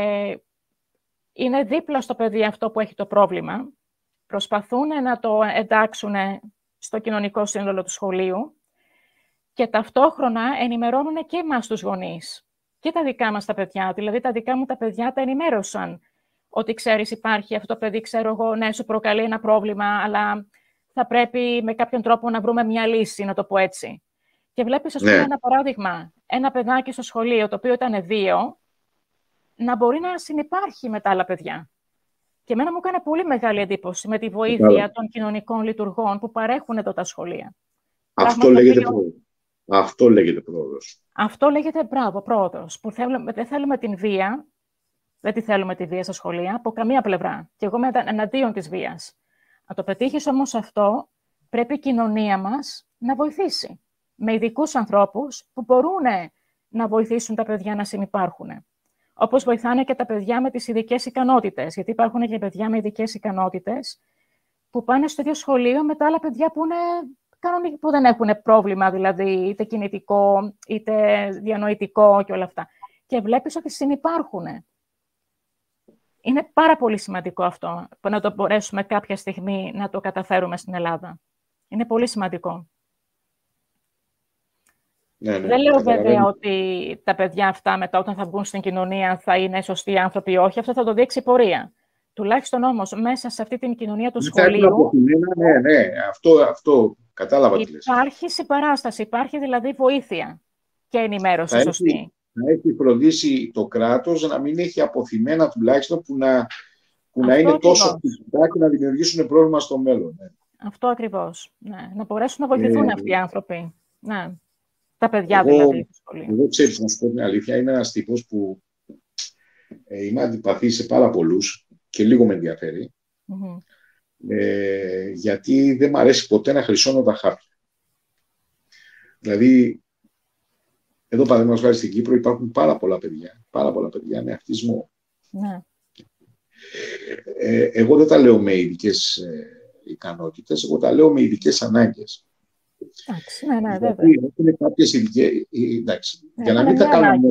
Speaker 2: είναι δίπλα στο παιδί αυτό που έχει το πρόβλημα, προσπαθούν να το εντάξουν στο κοινωνικό σύνολο του σχολείου και ταυτόχρονα ενημερώνουν και εμάς τους γονείς και τα δικά μας τα παιδιά. Δηλαδή τα δικά μου τα παιδιά τα ενημέρωσαν ότι ξέρεις υπάρχει αυτό το παιδί, ξέρω εγώ, ναι, σου προκαλεί ένα πρόβλημα, αλλά θα πρέπει με κάποιον τρόπο να βρούμε μια λύση, να το πω έτσι. Και βλέπεις, ας πούμε, ένα παράδειγμα, ένα παιδάκι στο σχολείο, το οποίο ήταν βίαιο, να μπορεί να συνυπάρχει με τα άλλα παιδιά. Και εμένα μου έκανε πολύ μεγάλη εντύπωση με τη βοήθεια των κοινωνικών λειτουργών που παρέχουν εδώ τα σχολεία.
Speaker 1: Αυτό λέγεται πρόοδος. Αυτό λέγεται πρόοδος.
Speaker 2: Αυτό λέγεται, μπράβο, πρόοδος. Που δεν θέλουμε την βία, δεν τη θέλουμε τη βία στα σχολεία, από καμία πλευρά. Και εγώ είμαι εναντίον της βίας. Να το πετύχεις όμως αυτό, πρέπει η κοινωνία μας να βοηθήσει. Με ειδικούς ανθρώπους που μπορούν να βοηθήσουν τα παιδιά να συνυπάρχουν. Όπως βοηθάνε και τα παιδιά με τις ειδικές ικανότητες. Γιατί υπάρχουν και παιδιά με ειδικές ικανότητες που πάνε στο ίδιο σχολείο με τα άλλα παιδιά που δεν έχουν πρόβλημα, δηλαδή είτε κινητικό, είτε διανοητικό και όλα αυτά. Και βλέπεις ότι συνυπάρχουν. Είναι πάρα πολύ σημαντικό αυτό, που να το μπορέσουμε κάποια στιγμή να το καταφέρουμε στην Ελλάδα. Είναι πολύ σημαντικό.
Speaker 1: Ναι,
Speaker 2: δεν λέω βέβαια ότι τα παιδιά αυτά μετά όταν θα βγουν στην κοινωνία θα είναι σωστοί άνθρωποι ή όχι. Αυτό θα το δείξει η πορεία. Τουλάχιστον όμως μέσα σε αυτή την κοινωνία του σχολείου...
Speaker 1: Ναι, αυτό κατάλαβα τι λες.
Speaker 2: Υπάρχει συμπαράσταση, υπάρχει δηλαδή βοήθεια και ενημέρωση σωστή.
Speaker 1: Να έχει φροντίσει το κράτος να μην έχει αποθυμένα τουλάχιστον που να είναι τόσο φυσικά και να δημιουργήσουν πρόβλημα στο μέλλον. Ναι.
Speaker 2: Αυτό ακριβώς. Ναι. Να μπορέσουν να βοηθηθούν αυτοί οι άνθρωποι. Ναι. Τα παιδιά δηλαδή.
Speaker 1: Εγώ ξέρεις, να σου πω την αλήθεια, είμαι ένας τύπος που είμαι αντιπαθής σε πάρα πολλούς και λίγο με ενδιαφέρει. Γιατί δεν μ' αρέσει ποτέ να χρυσώνω τα χάπια. Δηλαδή, εδώ παραδείγματος χάρη στην Κύπρο υπάρχουν πάρα πολλά παιδιά με αυτισμό.
Speaker 2: Ναι.
Speaker 1: Εγώ δεν τα λέω με ειδικές ικανότητες, εγώ τα λέω με ειδικές ανάγκες.
Speaker 2: Εντάξει, ναι, βέβαια.
Speaker 1: Έχουν κάποιες ειδικές... Εντάξει, για να μην τα κάνουμε...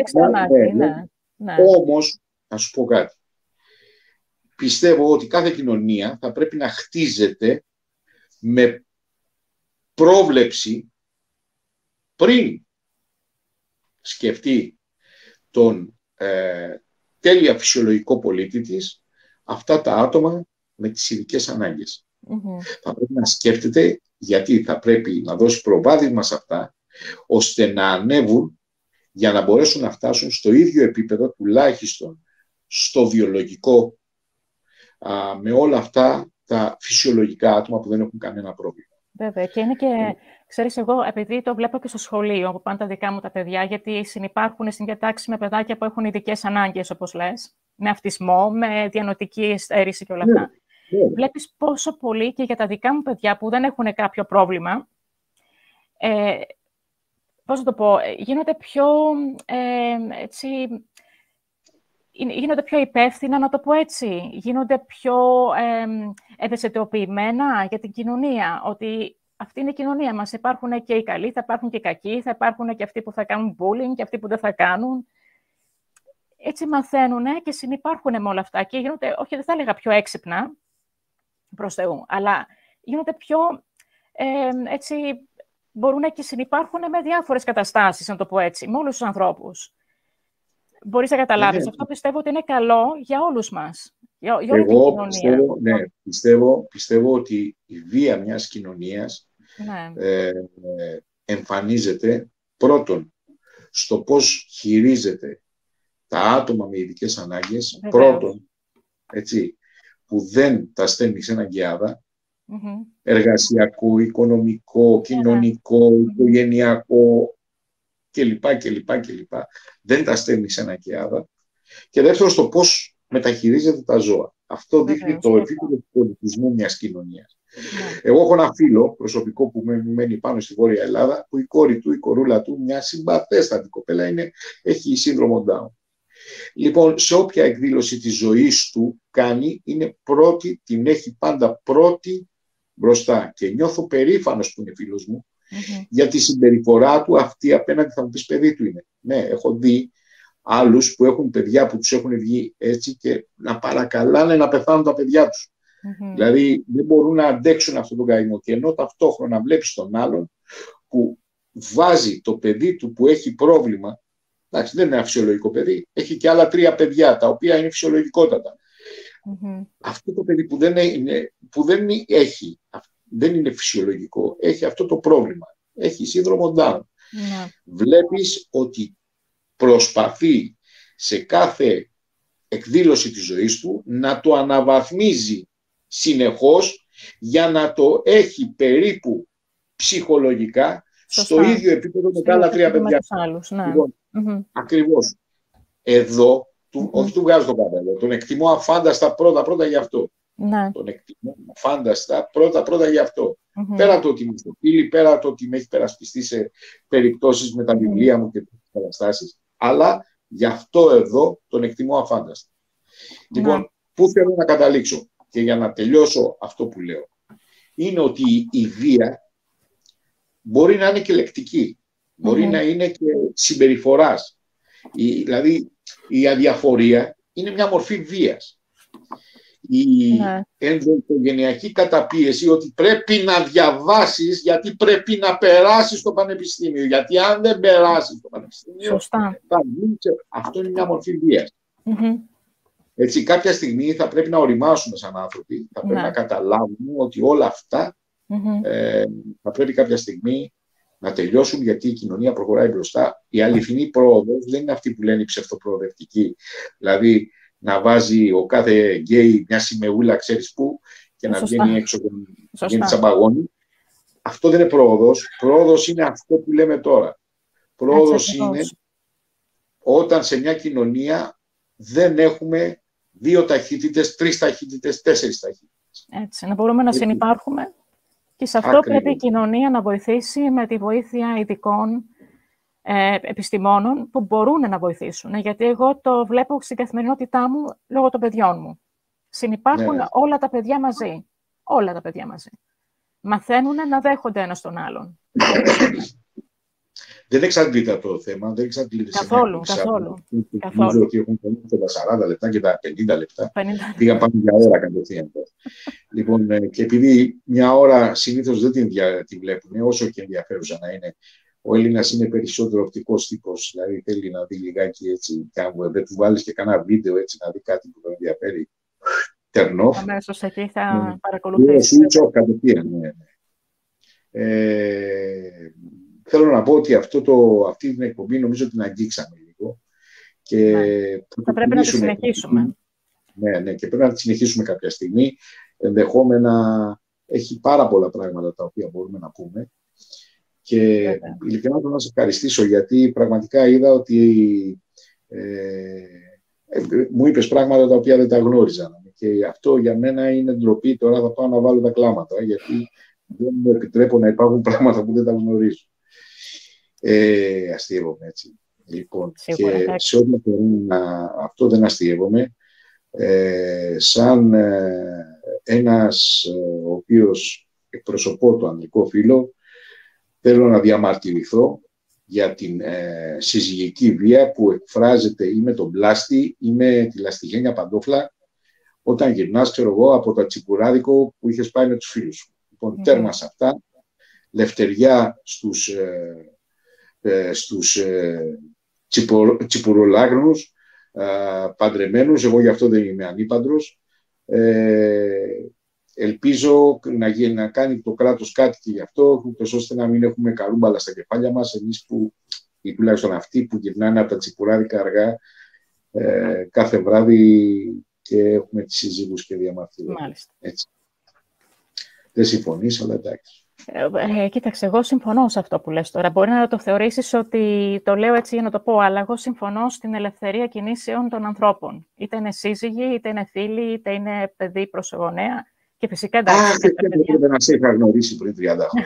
Speaker 1: Όμως, να σου πω κάτι. Πιστεύω ότι κάθε κοινωνία θα πρέπει να χτίζεται με πρόβλεψη πριν σκεφτεί τον τέλεια φυσιολογικό πολίτη της αυτά τα άτομα με τις ειδικές ανάγκες. Θα πρέπει να σκέφτεται γιατί θα πρέπει να δώσει προβάδισμα σε αυτά ώστε να ανέβουν για να μπορέσουν να φτάσουν στο ίδιο επίπεδο τουλάχιστον στο βιολογικό με όλα αυτά τα φυσιολογικά άτομα που δεν έχουν κανένα πρόβλημα.
Speaker 2: Βέβαια. Και είναι και, ξέρεις, εγώ επειδή το βλέπω και στο σχολείο που πάνε τα δικά μου τα παιδιά, γιατί συνυπάρχουν στην διατάξη με παιδάκια που έχουν ειδικές ανάγκες, όπως λες, με αυτισμό, με διανοητική στέρηση και όλα αυτά. Βλέπεις πόσο πολύ και για τα δικά μου παιδιά που δεν έχουν κάποιο πρόβλημα, πώς να το πω, γίνονται πιο, γίνονται πιο υπεύθυνα, να το πω έτσι. Γίνονται πιο ευαισθητοποιημένα για την κοινωνία. Ότι αυτή είναι η κοινωνία μας. Υπάρχουν και οι καλοί, θα υπάρχουν και οι κακοί, θα υπάρχουν και αυτοί που θα κάνουν bullying και αυτοί που δεν θα κάνουν. Έτσι μαθαίνουν και συνυπάρχουν με όλα αυτά. Και γίνονται, όχι δεν θα έλεγα πιο έξυπνα, προς Θεού, αλλά γίνονται πιο, έτσι, μπορούν να και συνυπάρχουν με διάφορες καταστάσεις, να το πω έτσι, με όλους τους ανθρώπους. Μπορείς να καταλάβεις. Αυτό πιστεύω ότι είναι καλό για όλους μας. Για όλη την κοινωνία.
Speaker 1: Πιστεύω ότι η βία μιας κοινωνίας εμφανίζεται πρώτον στο πώς χειρίζεται τα άτομα με ειδικές ανάγκες, πρώτον, έτσι, που δεν τα στέλνει σε έναν γκιάδα, εργασιακό, οικονομικό, κοινωνικό, οικογενειακό κλπ. Δεν τα στέλνει σε έναν γκιάδα. Και δεύτερον, στο πώς μεταχειρίζεται τα ζώα. Αυτό δείχνει το επίπεδο του πολιτισμού μιας κοινωνίας. Εγώ έχω ένα φίλο προσωπικό που μένει πάνω στη Βόρεια Ελλάδα, που η κόρη του, η κορούλα του, μια συμπαθέστατη κοπέλα, έχει σύνδρομο Down. Λοιπόν, σε όποια εκδήλωση της ζωής του κάνει, είναι πρώτη, την έχει πάντα πρώτη μπροστά. Και νιώθω περήφανος που είναι φίλος μου, για τη συμπεριφορά του αυτή απέναντι, θα μου πεις, παιδί του είναι. Ναι, έχω δει άλλους που έχουν παιδιά που τους έχουν βγει έτσι και να παρακαλάνε να πεθάνουν τα παιδιά τους. Δηλαδή δεν μπορούν να αντέξουν αυτόν τον καημό. Και ενώ ταυτόχρονα βλέπεις τον άλλον που βάζει το παιδί του που έχει πρόβλημα, εντάξει, δεν είναι ένα φυσιολογικό παιδί, έχει και άλλα 3 παιδιά τα οποία είναι φυσιολογικότατα. Αυτό το παιδί που δεν είναι φυσιολογικό, έχει αυτό το πρόβλημα, έχει σύνδρομο Down. Βλέπεις ότι προσπαθεί σε κάθε εκδήλωση της ζωής του να το αναβαθμίζει συνεχώς για να το έχει περίπου ψυχολογικά στο ίδιο επίπεδο με τα άλλα 3 παιδιά. Λοιπόν, ακριβώς. Εδώ, όχι του βγάζω το καπέλο, τον εκτιμώ αφάνταστα πρώτα γι' αυτό. Τον εκτιμώ αφάνταστα πρώτα γι' αυτό. Πέρα το ότι μου στείλει, πέρα το ότι με έχει περασπιστεί σε περιπτώσεις με τα βιβλία μου και τις παραστάσεις, αλλά γι' αυτό εδώ τον εκτιμώ αφάνταστα. Λοιπόν, πού θέλω να καταλήξω και για να τελειώσω αυτό που λέω, είναι ότι η βία μπορεί να είναι και λεκτική, μπορεί να είναι και συμπεριφοράς. Δηλαδή, η αδιαφορία είναι μια μορφή βίας. Η ενδοοικογενειακή καταπίεση, ότι πρέπει να διαβάσεις γιατί πρέπει να περάσεις στο πανεπιστήμιο, γιατί αν δεν περάσεις στο πανεπιστήμιο αυτό είναι μια μορφή βίας. Έτσι, κάποια στιγμή θα πρέπει να οριμάσουμε σαν άνθρωποι, θα πρέπει να καταλάβουμε ότι όλα αυτά θα πρέπει κάποια στιγμή να τελειώσουν, γιατί η κοινωνία προχωράει μπροστά. Η αληθινή πρόοδος δεν είναι αυτή που λένε οι ψευτοπροοδευτικοί. Δηλαδή, να βάζει ο κάθε γκέι μια σημεούλα, ξέρεις πού, και να βγαίνει έξω και γίνει τσαμπαγόνι. Αυτό δεν είναι πρόοδος. Πρόοδος είναι αυτό που λέμε τώρα. Πρόοδος είναι όταν σε μια κοινωνία δεν έχουμε 2 ταχύτητες, 3 ταχύτητες, 4 ταχύτητες.
Speaker 2: Έτσι, να μπορούμε να συνυπάρχουμε. Και σε αυτό πρέπει η κοινωνία να βοηθήσει με τη βοήθεια ειδικών επιστημόνων που μπορούν να βοηθήσουν. Γιατί εγώ το βλέπω στην καθημερινότητά μου λόγω των παιδιών μου. Συνυπάρχουν όλα τα παιδιά μαζί. Όλα τα παιδιά μαζί. Μαθαίνουν να δέχονται ένας τον άλλον.
Speaker 1: Δεν εξαντλείται αυτό το θέμα. Δεν εξαντλείται
Speaker 2: καθόλου.
Speaker 1: Νομίζω ότι έχουν και τα 40 λεπτά και τα 50 λεπτά. Πήγαν πάνω για ώρα κατευθείαν. Λοιπόν, και επειδή μια ώρα συνήθως δεν την βλέπουν, όσο και ενδιαφέρουσα να είναι, ο Έλληνας είναι περισσότερο οπτικός τύπος, δηλαδή θέλει να δει λιγάκι έτσι, δεν του βάλεις και κανένα βίντεο έτσι να δει κάτι που τον ενδιαφέρει. Turn off.
Speaker 2: Αμέσως εκεί θα παρακολουθήσει.
Speaker 1: Κατευθείαν, θέλω να πω ότι αυτή την εκπομπή νομίζω την αγγίξαμε λίγο. Και
Speaker 2: θα πρέπει να τη συνεχίσουμε.
Speaker 1: Ναι, και πρέπει να τη συνεχίσουμε κάποια στιγμή. Ενδεχόμενα έχει πάρα πολλά πράγματα τα οποία μπορούμε να πούμε. Και ειλικρινά θέλω να σας ευχαριστήσω, γιατί πραγματικά είδα ότι μου είπες πράγματα τα οποία δεν τα γνώριζα. Και αυτό για μένα είναι ντροπή. Τώρα θα πάω να βάλω τα κλάματα, γιατί δεν μου επιτρέπω να υπάρχουν πράγματα που δεν τα γνωρίζω. Αστείευομαι έτσι. Λοιπόν,
Speaker 2: σίγουρα,
Speaker 1: και σε ό,τι αφορά αυτό δεν αστείευομαι. Σαν ένας ο οποίος εκπροσωπώ το ανδρικό φύλο, θέλω να διαμαρτυρηθώ για την συζυγική βία που εκφράζεται ή με τον πλάστη ή με τη λαστιγένια παντόφλα όταν γυρνάς, ξέρω εγώ, από το τσιπουράδικο που είχες πάει με τους φίλους σου. Λοιπόν, τέρμα σε αυτά. λευτεριά στους τσιπουρολάγνους, παντρεμένους. Εγώ γι' αυτό δεν είμαι ανήπαντρος. Ελπίζω να κάνει το κράτος κάτι και γι' αυτό, ώστε να μην έχουμε καρούμπαλα στα κεφάλια μας, εμείς που, ή τουλάχιστον αυτοί που γυρνάνε από τα τσιπουράδικα αργά κάθε βράδυ και έχουμε τις συζύγους και διαμαρτυρίες. Έτσι. Δεν συμφωνείς, αλλά εντάξει.
Speaker 2: Κοίταξε, εγώ συμφωνώ σε αυτό που λες τώρα. Μπορεί να το θεωρήσεις ότι το λέω έτσι για να το πω, αλλά εγώ συμφωνώ στην ελευθερία κινήσεων των ανθρώπων. Είτε είναι σύζυγοι, είτε είναι φίλοι, είτε είναι παιδί προς γονέα. Και φυσικά εντάξει.
Speaker 1: Δεν να σε είχα γνωρίσει πριν 30 χρόνια.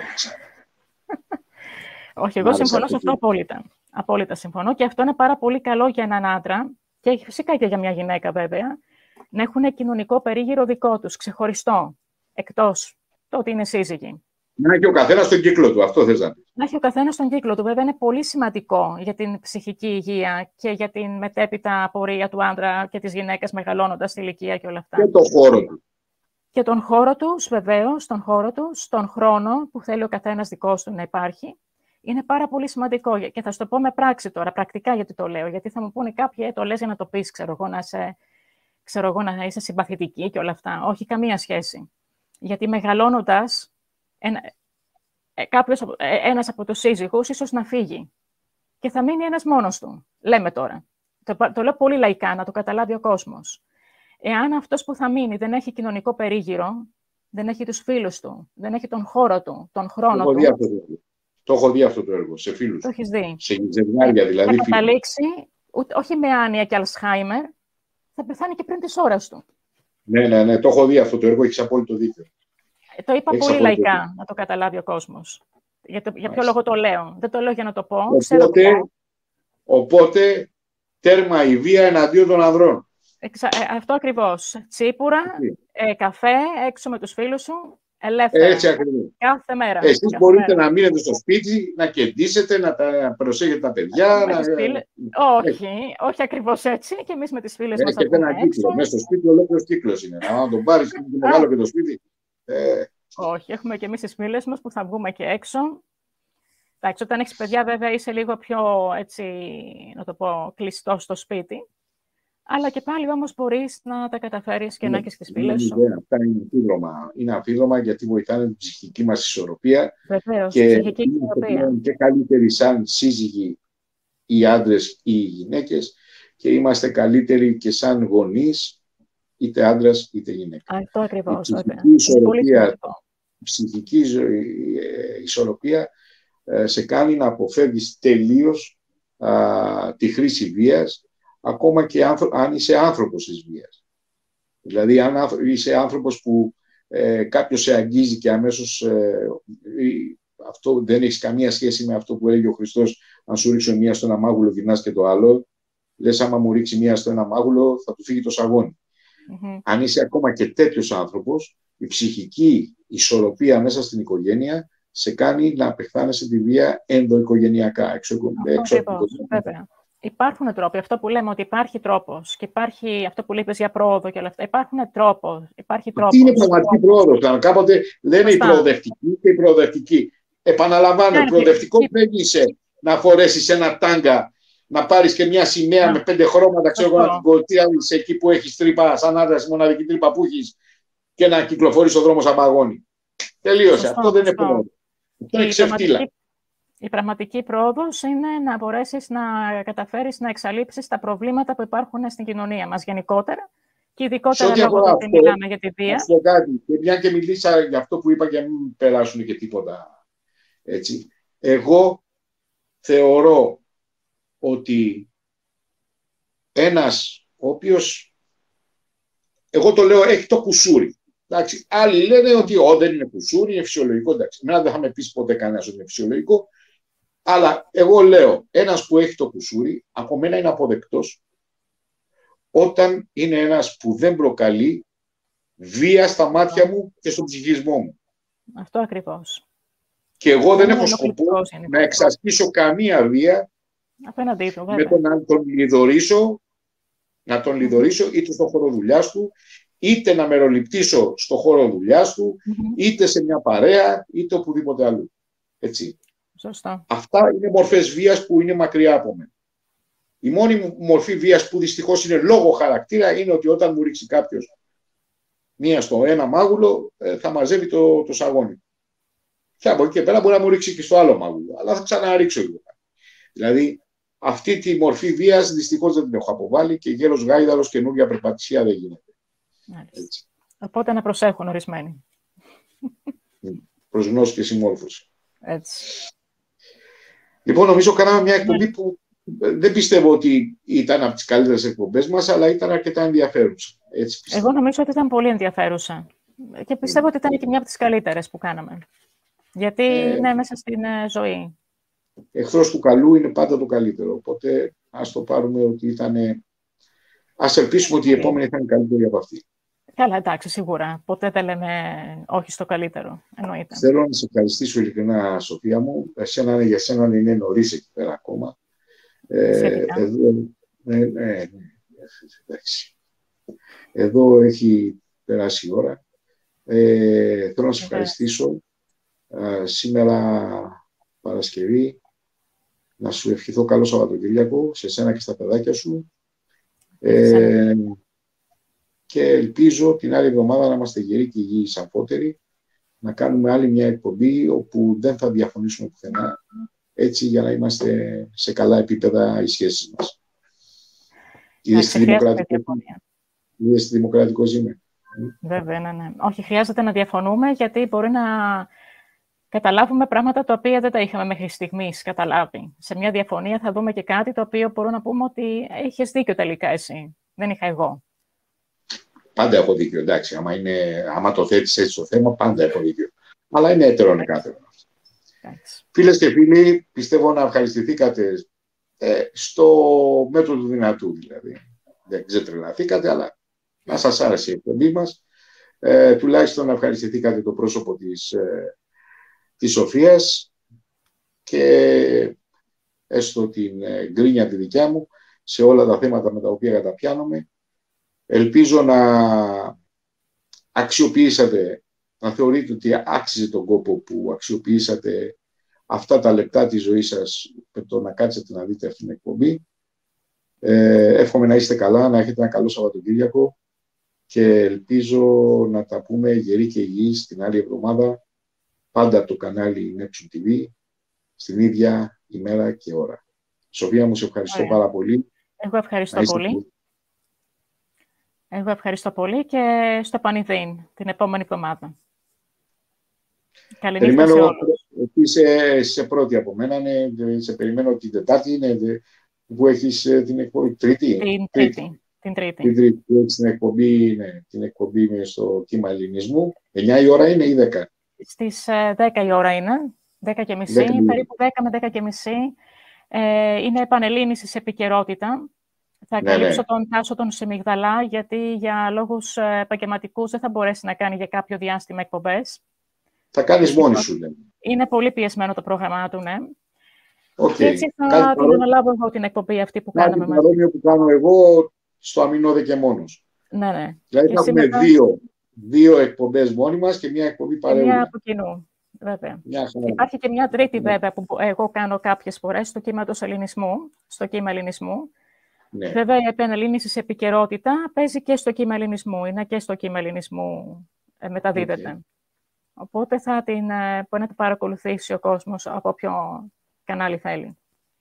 Speaker 2: Όχι, εγώ συμφωνώ σε αυτό απόλυτα. Απόλυτα συμφωνώ. Και αυτό είναι πάρα πολύ καλό για έναν άντρα και φυσικά και για μια γυναίκα βέβαια, να έχουν κοινωνικό περίγυρο δικό τους, ξεχωριστό, εκτός το ότι είναι σύζυγοι.
Speaker 1: Να έχει ο καθένας τον κύκλο του, αυτό θες να πεις.
Speaker 2: Να έχει ο καθένας τον κύκλο του. Βέβαια, είναι πολύ σημαντικό για την ψυχική υγεία και για την μετέπειτα πορεία του άντρα και της γυναίκας μεγαλώνοντας στη ηλικία και όλα αυτά.
Speaker 1: Και τον χώρο του.
Speaker 2: Και τον χώρο του, βεβαίως, τον χώρο του, τον χρόνο που θέλει ο καθένας δικός του να υπάρχει. Είναι πάρα πολύ σημαντικό. Και θα σου το πω με πράξη τώρα, πρακτικά γιατί το λέω. Γιατί θα μου πούνε κάποιοι, το λες για να το πεις, ξέρω εγώ, να είσαι συμπαθητική και όλα αυτά. Όχι, καμία σχέση. Γιατί μεγαλώνοντας, ένας από τους σύζυγους ίσως να φύγει και θα μείνει ένας μόνος του. Λέμε τώρα. Το λέω πολύ λαϊκά, να το καταλάβει ο κόσμος. Εάν αυτός που θα μείνει δεν έχει κοινωνικό περίγυρο, δεν έχει τους φίλους του, δεν έχει τον χώρο του, τον χρόνο του.
Speaker 1: Το έχω δει αυτό το έργο, σε φίλους.
Speaker 2: Το έχεις δει.
Speaker 1: Σε ζευγάρια δηλαδή.
Speaker 2: Θα καταλήξει, όχι με άνοια και Αλσχάιμερ, θα πεθάνει και πριν της ώρας του.
Speaker 1: Ναι, το έχω δει αυτό το έργο, έχεις απόλυτο δίκιο.
Speaker 2: Το είπα πολύ λαϊκά, να το καταλάβει ο κόσμος. Για ποιο λόγο το λέω. Δεν το λέω για να το πω.
Speaker 1: Οπότε τέρμα η βία εναντίον των ανδρών.
Speaker 2: Αυτό ακριβώς. Τσίπουρα, καφέ, έξω με τους φίλους σου, ελεύθερα.
Speaker 1: Έτσι ακριβώς.
Speaker 2: Κάθε μέρα.
Speaker 1: Εσείς μπορείτε να μείνετε στο σπίτι, να κεντήσετε, να προσέχετε τα παιδιά.
Speaker 2: Όχι ακριβώς έτσι. Και εμείς με τις φίλες μας.
Speaker 1: Έχετε ένα κύκλο. Μέσα στο σπίτι ολόκληρος κύκλος είναι. Αν τον πάρεις και μεγάλο και το σπίτι.
Speaker 2: Όχι, έχουμε και εμείς τις φίλες μας που θα βγούμε και έξω. Εντάξει, όταν έχεις παιδιά βέβαια είσαι λίγο πιο, έτσι, να το πω, κλειστό στο σπίτι. Αλλά και πάλι όμως μπορείς να τα καταφέρεις και να έχεις τις φίλες σου.
Speaker 1: Αυτά είναι αμφίδρομα. Είναι αμφίδρομα γιατί βοηθάνε την ψυχική μας ισορροπία.
Speaker 2: Βεβαίως,
Speaker 1: και
Speaker 2: ψυχική ισορροπία.
Speaker 1: Και καλύτεροι σαν σύζυγοι οι άντρες ή οι γυναίκες και είμαστε καλύτεροι και σαν γονείς, είτε άντρας είτε γυναίκα.
Speaker 2: Αυτό ακριβώς.
Speaker 1: Η ψυχική ισορροπία σε κάνει να αποφεύγεις τελείως τη χρήση βίας, ακόμα και αν είσαι άνθρωπος της βίας. Δηλαδή, αν είσαι άνθρωπος που κάποιος σε αγγίζει και αμέσως αυτό δεν έχει καμία σχέση με αυτό που έλεγε ο Χριστός, αν σου ρίξω μία στο ένα μάγουλο, γυρνάς και το άλλο. Λες, άμα μου ρίξει μία στο ένα μάγουλο, θα του φύγει το σαγόνι. Αν είσαι ακόμα και τέτοιος άνθρωπος, η ψυχική ισορροπία μέσα στην οικογένεια σε κάνει να απεχθάνεσαι τη βία ενδοοικογενειακά. Έξω
Speaker 2: βέβαια. Υπάρχουν τρόποι. Αυτό που λέμε ότι υπάρχει τρόπος και υπάρχει αυτό που λείπες για πρόοδο και όλα αυτά. Υπάρχει τρόπος.
Speaker 1: Τι είναι πραγματική πρόοδος. Κάποτε λένε οι προοδευτικοί και οι προοδευτικοί. Επαναλαμβάνω, προοδευτικό δεν είσαι να φορέσεις ένα τάγκα, να πάρεις και μια σημαία με 5 χρώματα, ξέρω να την κολλήσεις εκεί που έχεις τρύπα, σαν άντρας, μοναδική τρύπα που έχεις και να κυκλοφορείς στον δρόμο σαν παγόνι. Τελείωσε. Αυτό δεν είναι πρόοδο. Αυτό είναι ξεφτύλα.
Speaker 2: Η πραγματική πρόοδος είναι να μπορέσεις να καταφέρεις να εξαλείψεις τα προβλήματα που υπάρχουν στην κοινωνία μας γενικότερα και ειδικότερα λόγω του ότι μιλάμε για τη βία.
Speaker 1: Και μια και μιλήσα για αυτό που είπα για να μην περάσουν και τίποτα έτσι. Εγώ θεωρώ ότι ένας ο οποίος, εγώ το λέω, έχει το κουσούρι. Εντάξει. Άλλοι λένε ότι δεν είναι κουσούρι, είναι φυσιολογικό. Εντάξει. Εμένα δεν θα με πείσει ποτέ κανένας ότι είναι φυσιολογικό. Αλλά εγώ λέω, ένας που έχει το κουσούρι, από μένα είναι αποδεκτός όταν είναι ένας που δεν προκαλεί βία στα μάτια μου και στον ψυχισμό μου.
Speaker 2: Αυτό ακριβώς.
Speaker 1: Και εγώ δεν έχω σκοπό να εξασκήσω καμία βία με το να τον λιδωρήσω, είτε στον χώρο δουλειάς του, είτε να μεροληπτήσω στον χώρο δουλειάς του, είτε σε μια παρέα, είτε οπουδήποτε αλλού. Έτσι.
Speaker 2: Σωστά.
Speaker 1: Αυτά είναι μορφές βίας που είναι μακριά από μένα. Η μόνη μορφή βίας που δυστυχώς είναι λόγω χαρακτήρα είναι ότι όταν μου ρίξει κάποιος μία στο ένα μάγουλο, θα μαζεύει το σαγόνι. Και από εκεί και πέρα μπορεί να μου ρίξει και στο άλλο μάγουλο, αλλά θα ξαναρίξω λίγο. Δηλαδή, αυτή τη μορφή βίας δυστυχώς δεν την έχω αποβάλει και γέρος γάιδαρος καινούργια περπατησία δεν γίνεται.
Speaker 2: Οπότε να προσέχουν ορισμένοι.
Speaker 1: Προς γνώση και συμμόρφωση.
Speaker 2: Έτσι.
Speaker 1: Λοιπόν, νομίζω κάναμε μια εκπομπή που δεν πιστεύω ότι ήταν από τις καλύτερες εκπομπές μας, αλλά ήταν αρκετά ενδιαφέρουσα. Έτσι
Speaker 2: εγώ νομίζω ότι ήταν πολύ ενδιαφέρουσα. Και πιστεύω ότι ήταν και μια από τις καλύτερες που κάναμε. Γιατί είναι μέσα στην ζωή.
Speaker 1: Εχθρός του καλού είναι πάντα το καλύτερο. Οπότε ας το πάρουμε ότι ήταν. Ας ελπίσουμε ότι η επόμενη θα είναι καλύτερη από αυτή.
Speaker 2: Καλά, εντάξει, σίγουρα. Ποτέ δεν λέμε όχι στο καλύτερο. Εννοείται.
Speaker 1: Θέλω να σε ευχαριστήσω ειλικρινά, Σοφία μου. Για σένα είναι νωρίς εκεί πέρα ακόμα. Εδώ έχει περάσει η ώρα. Θέλω να σε ευχαριστήσω. Σήμερα Παρασκευή, να σου ευχηθώ καλό Σαββατοκύριακο σε σένα και στα παιδάκια σου. Και ελπίζω την άλλη εβδομάδα να είμαστε γεροί και υγιείς αμφότεροι, να κάνουμε άλλη μια εκπομπή όπου δεν θα διαφωνήσουμε πουθενά, έτσι για να είμαστε σε καλά επίπεδα οι σχέσεις μας. Είδες τη δημοκρατικό ζήμε.
Speaker 2: Βέβαια, ναι. Όχι, χρειάζεται να διαφωνούμε, γιατί μπορεί να καταλάβουμε πράγματα τα οποία δεν τα είχαμε μέχρι στιγμής καταλάβει. Σε μια διαφωνία θα δούμε και κάτι το οποίο μπορούμε να πούμε ότι έχεις δίκιο τελικά εσύ. Δεν είχα εγώ.
Speaker 1: Πάντα έχω δίκιο, εντάξει. Άμα το θέτεις έτσι το θέμα, πάντα έχω δίκιο. Αλλά είναι ετερονικάτερο. Φίλες και φίλοι, πιστεύω να ευχαριστηθήκατε στο μέτρο του δυνατού, δηλαδή. Δεν ξετρελαθήκατε, αλλά να σας άρεσε η εκπομπή μας. Τουλάχιστον να ευχαριστηθήκατε το πρόσωπο της Σοφίας και έστω την γκρίνια τη δικιά μου σε όλα τα θέματα με τα οποία καταπιάνομαι. Ελπίζω να αξιοποιήσατε, να θεωρείτε ότι άξιζε τον κόπο που αξιοποιήσατε αυτά τα λεπτά της ζωής σας με το να κάτσετε να δείτε αυτήν την εκπομπή. Εύχομαι να είστε καλά, να έχετε ένα καλό Σαββατοκύριακο και ελπίζω να τα πούμε γεροί και υγιείς την άλλη εβδομάδα, πάντα από το κανάλι Neptune TV, στην ίδια ημέρα και ώρα. Σοφία μου, σε ευχαριστώ πάρα πολύ.
Speaker 2: Εγώ ευχαριστώ πολύ. Εγώ ευχαριστώ πολύ και στο Πανιδίν την επόμενη εβδομάδα. Καληνύχτα σε όλους.
Speaker 1: Είσαι πρώτη από μένα, σε περιμένω την Τετάρτη, είναι που έχεις την εκπομπή, Τρίτη.
Speaker 2: Την Τρίτη.
Speaker 1: Που έχεις την εκπομπή στο κύμα ελληνισμού. 9 η ώρα είναι ή 10?
Speaker 2: Στις 10 η ώρα είναι, 10 και μισή, περίπου 10 με 10 και μισή. Είναι επανελλήνιση σε επικαιρότητα. Θα καλύψω τον Τάσο τον Σεμιγδαλά, γιατί για λόγους επαγγελματικούς δεν θα μπορέσει να κάνει για κάποιο διάστημα εκπομπές.
Speaker 1: Θα κάνεις μόνη σου, λέμε.
Speaker 2: Είναι πολύ πιεσμένο το πρόγραμμά του, ναι.
Speaker 1: Okay.
Speaker 2: Και έτσι θα την αναλάβω εγώ την εκπομπή αυτή που κάναμε μαζί.
Speaker 1: Παρόμοιο που κάνω εγώ στο αμυνόδε και μόνος.
Speaker 2: Ναι.
Speaker 1: Δηλαδή θα έχουμε δύο εκπομπές μόνοι μας και μία εκπομπή παρεούλα.
Speaker 2: Μία από κοινού, βέβαια. Υπάρχει και μια τρίτη, βέβαια, που εγώ κάνω κάποιες φορές στο κύμα ελληνισμού. Ναι. Βέβαια, η επανελλήνιση σε επικαιρότητα παίζει και στο κύμα ελληνισμού. Είναι και στο κύμα ελληνισμού μεταδίδεται. Οπότε θα μπορεί να την παρακολουθήσει ο κόσμος από όποιο κανάλι θέλει.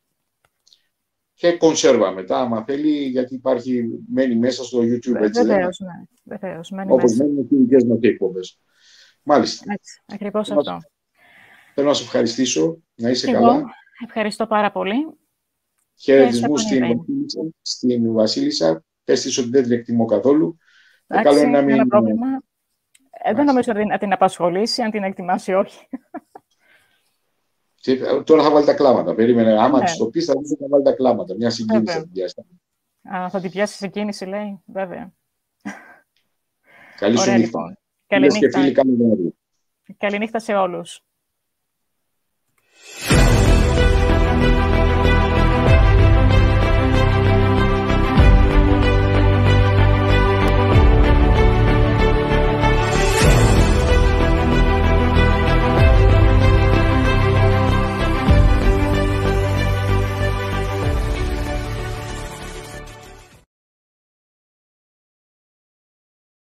Speaker 1: Και κονσέρβα μετά, άμα θέλει, γιατί μένει μέσα στο YouTube.
Speaker 2: Βεβαίως, ναι. Βεβαίως,
Speaker 1: όπως μένουν και οι δικές μας εκπομπές. Μάλιστα.
Speaker 2: Έτσι, ακριβώς αυτό.
Speaker 1: Θέλω να σε ευχαριστήσω, να είσαι καλά.
Speaker 2: Ευχαριστώ πάρα πολύ.
Speaker 1: Χαιρετισμού στην Βασίλισσα. Πες της ότι δεν την εκτιμώ καθόλου.
Speaker 2: Εντάξει, είναι ένα πρόβλημα. Δεν νομίζω να την απασχολήσει, αν την εκτιμάσει όχι.
Speaker 1: Τώρα θα βάλει τα κλάματα. Περίμενε. Άμα της το πεις, θα δεις να βάλει τα κλάματα. Μια συγκίνηση θα πιάσει.
Speaker 2: Θα την πιάσει συγκίνηση, λέει. Βέβαια.
Speaker 1: Καλή σου νύχτα.
Speaker 2: Καληνύχτα σε όλους.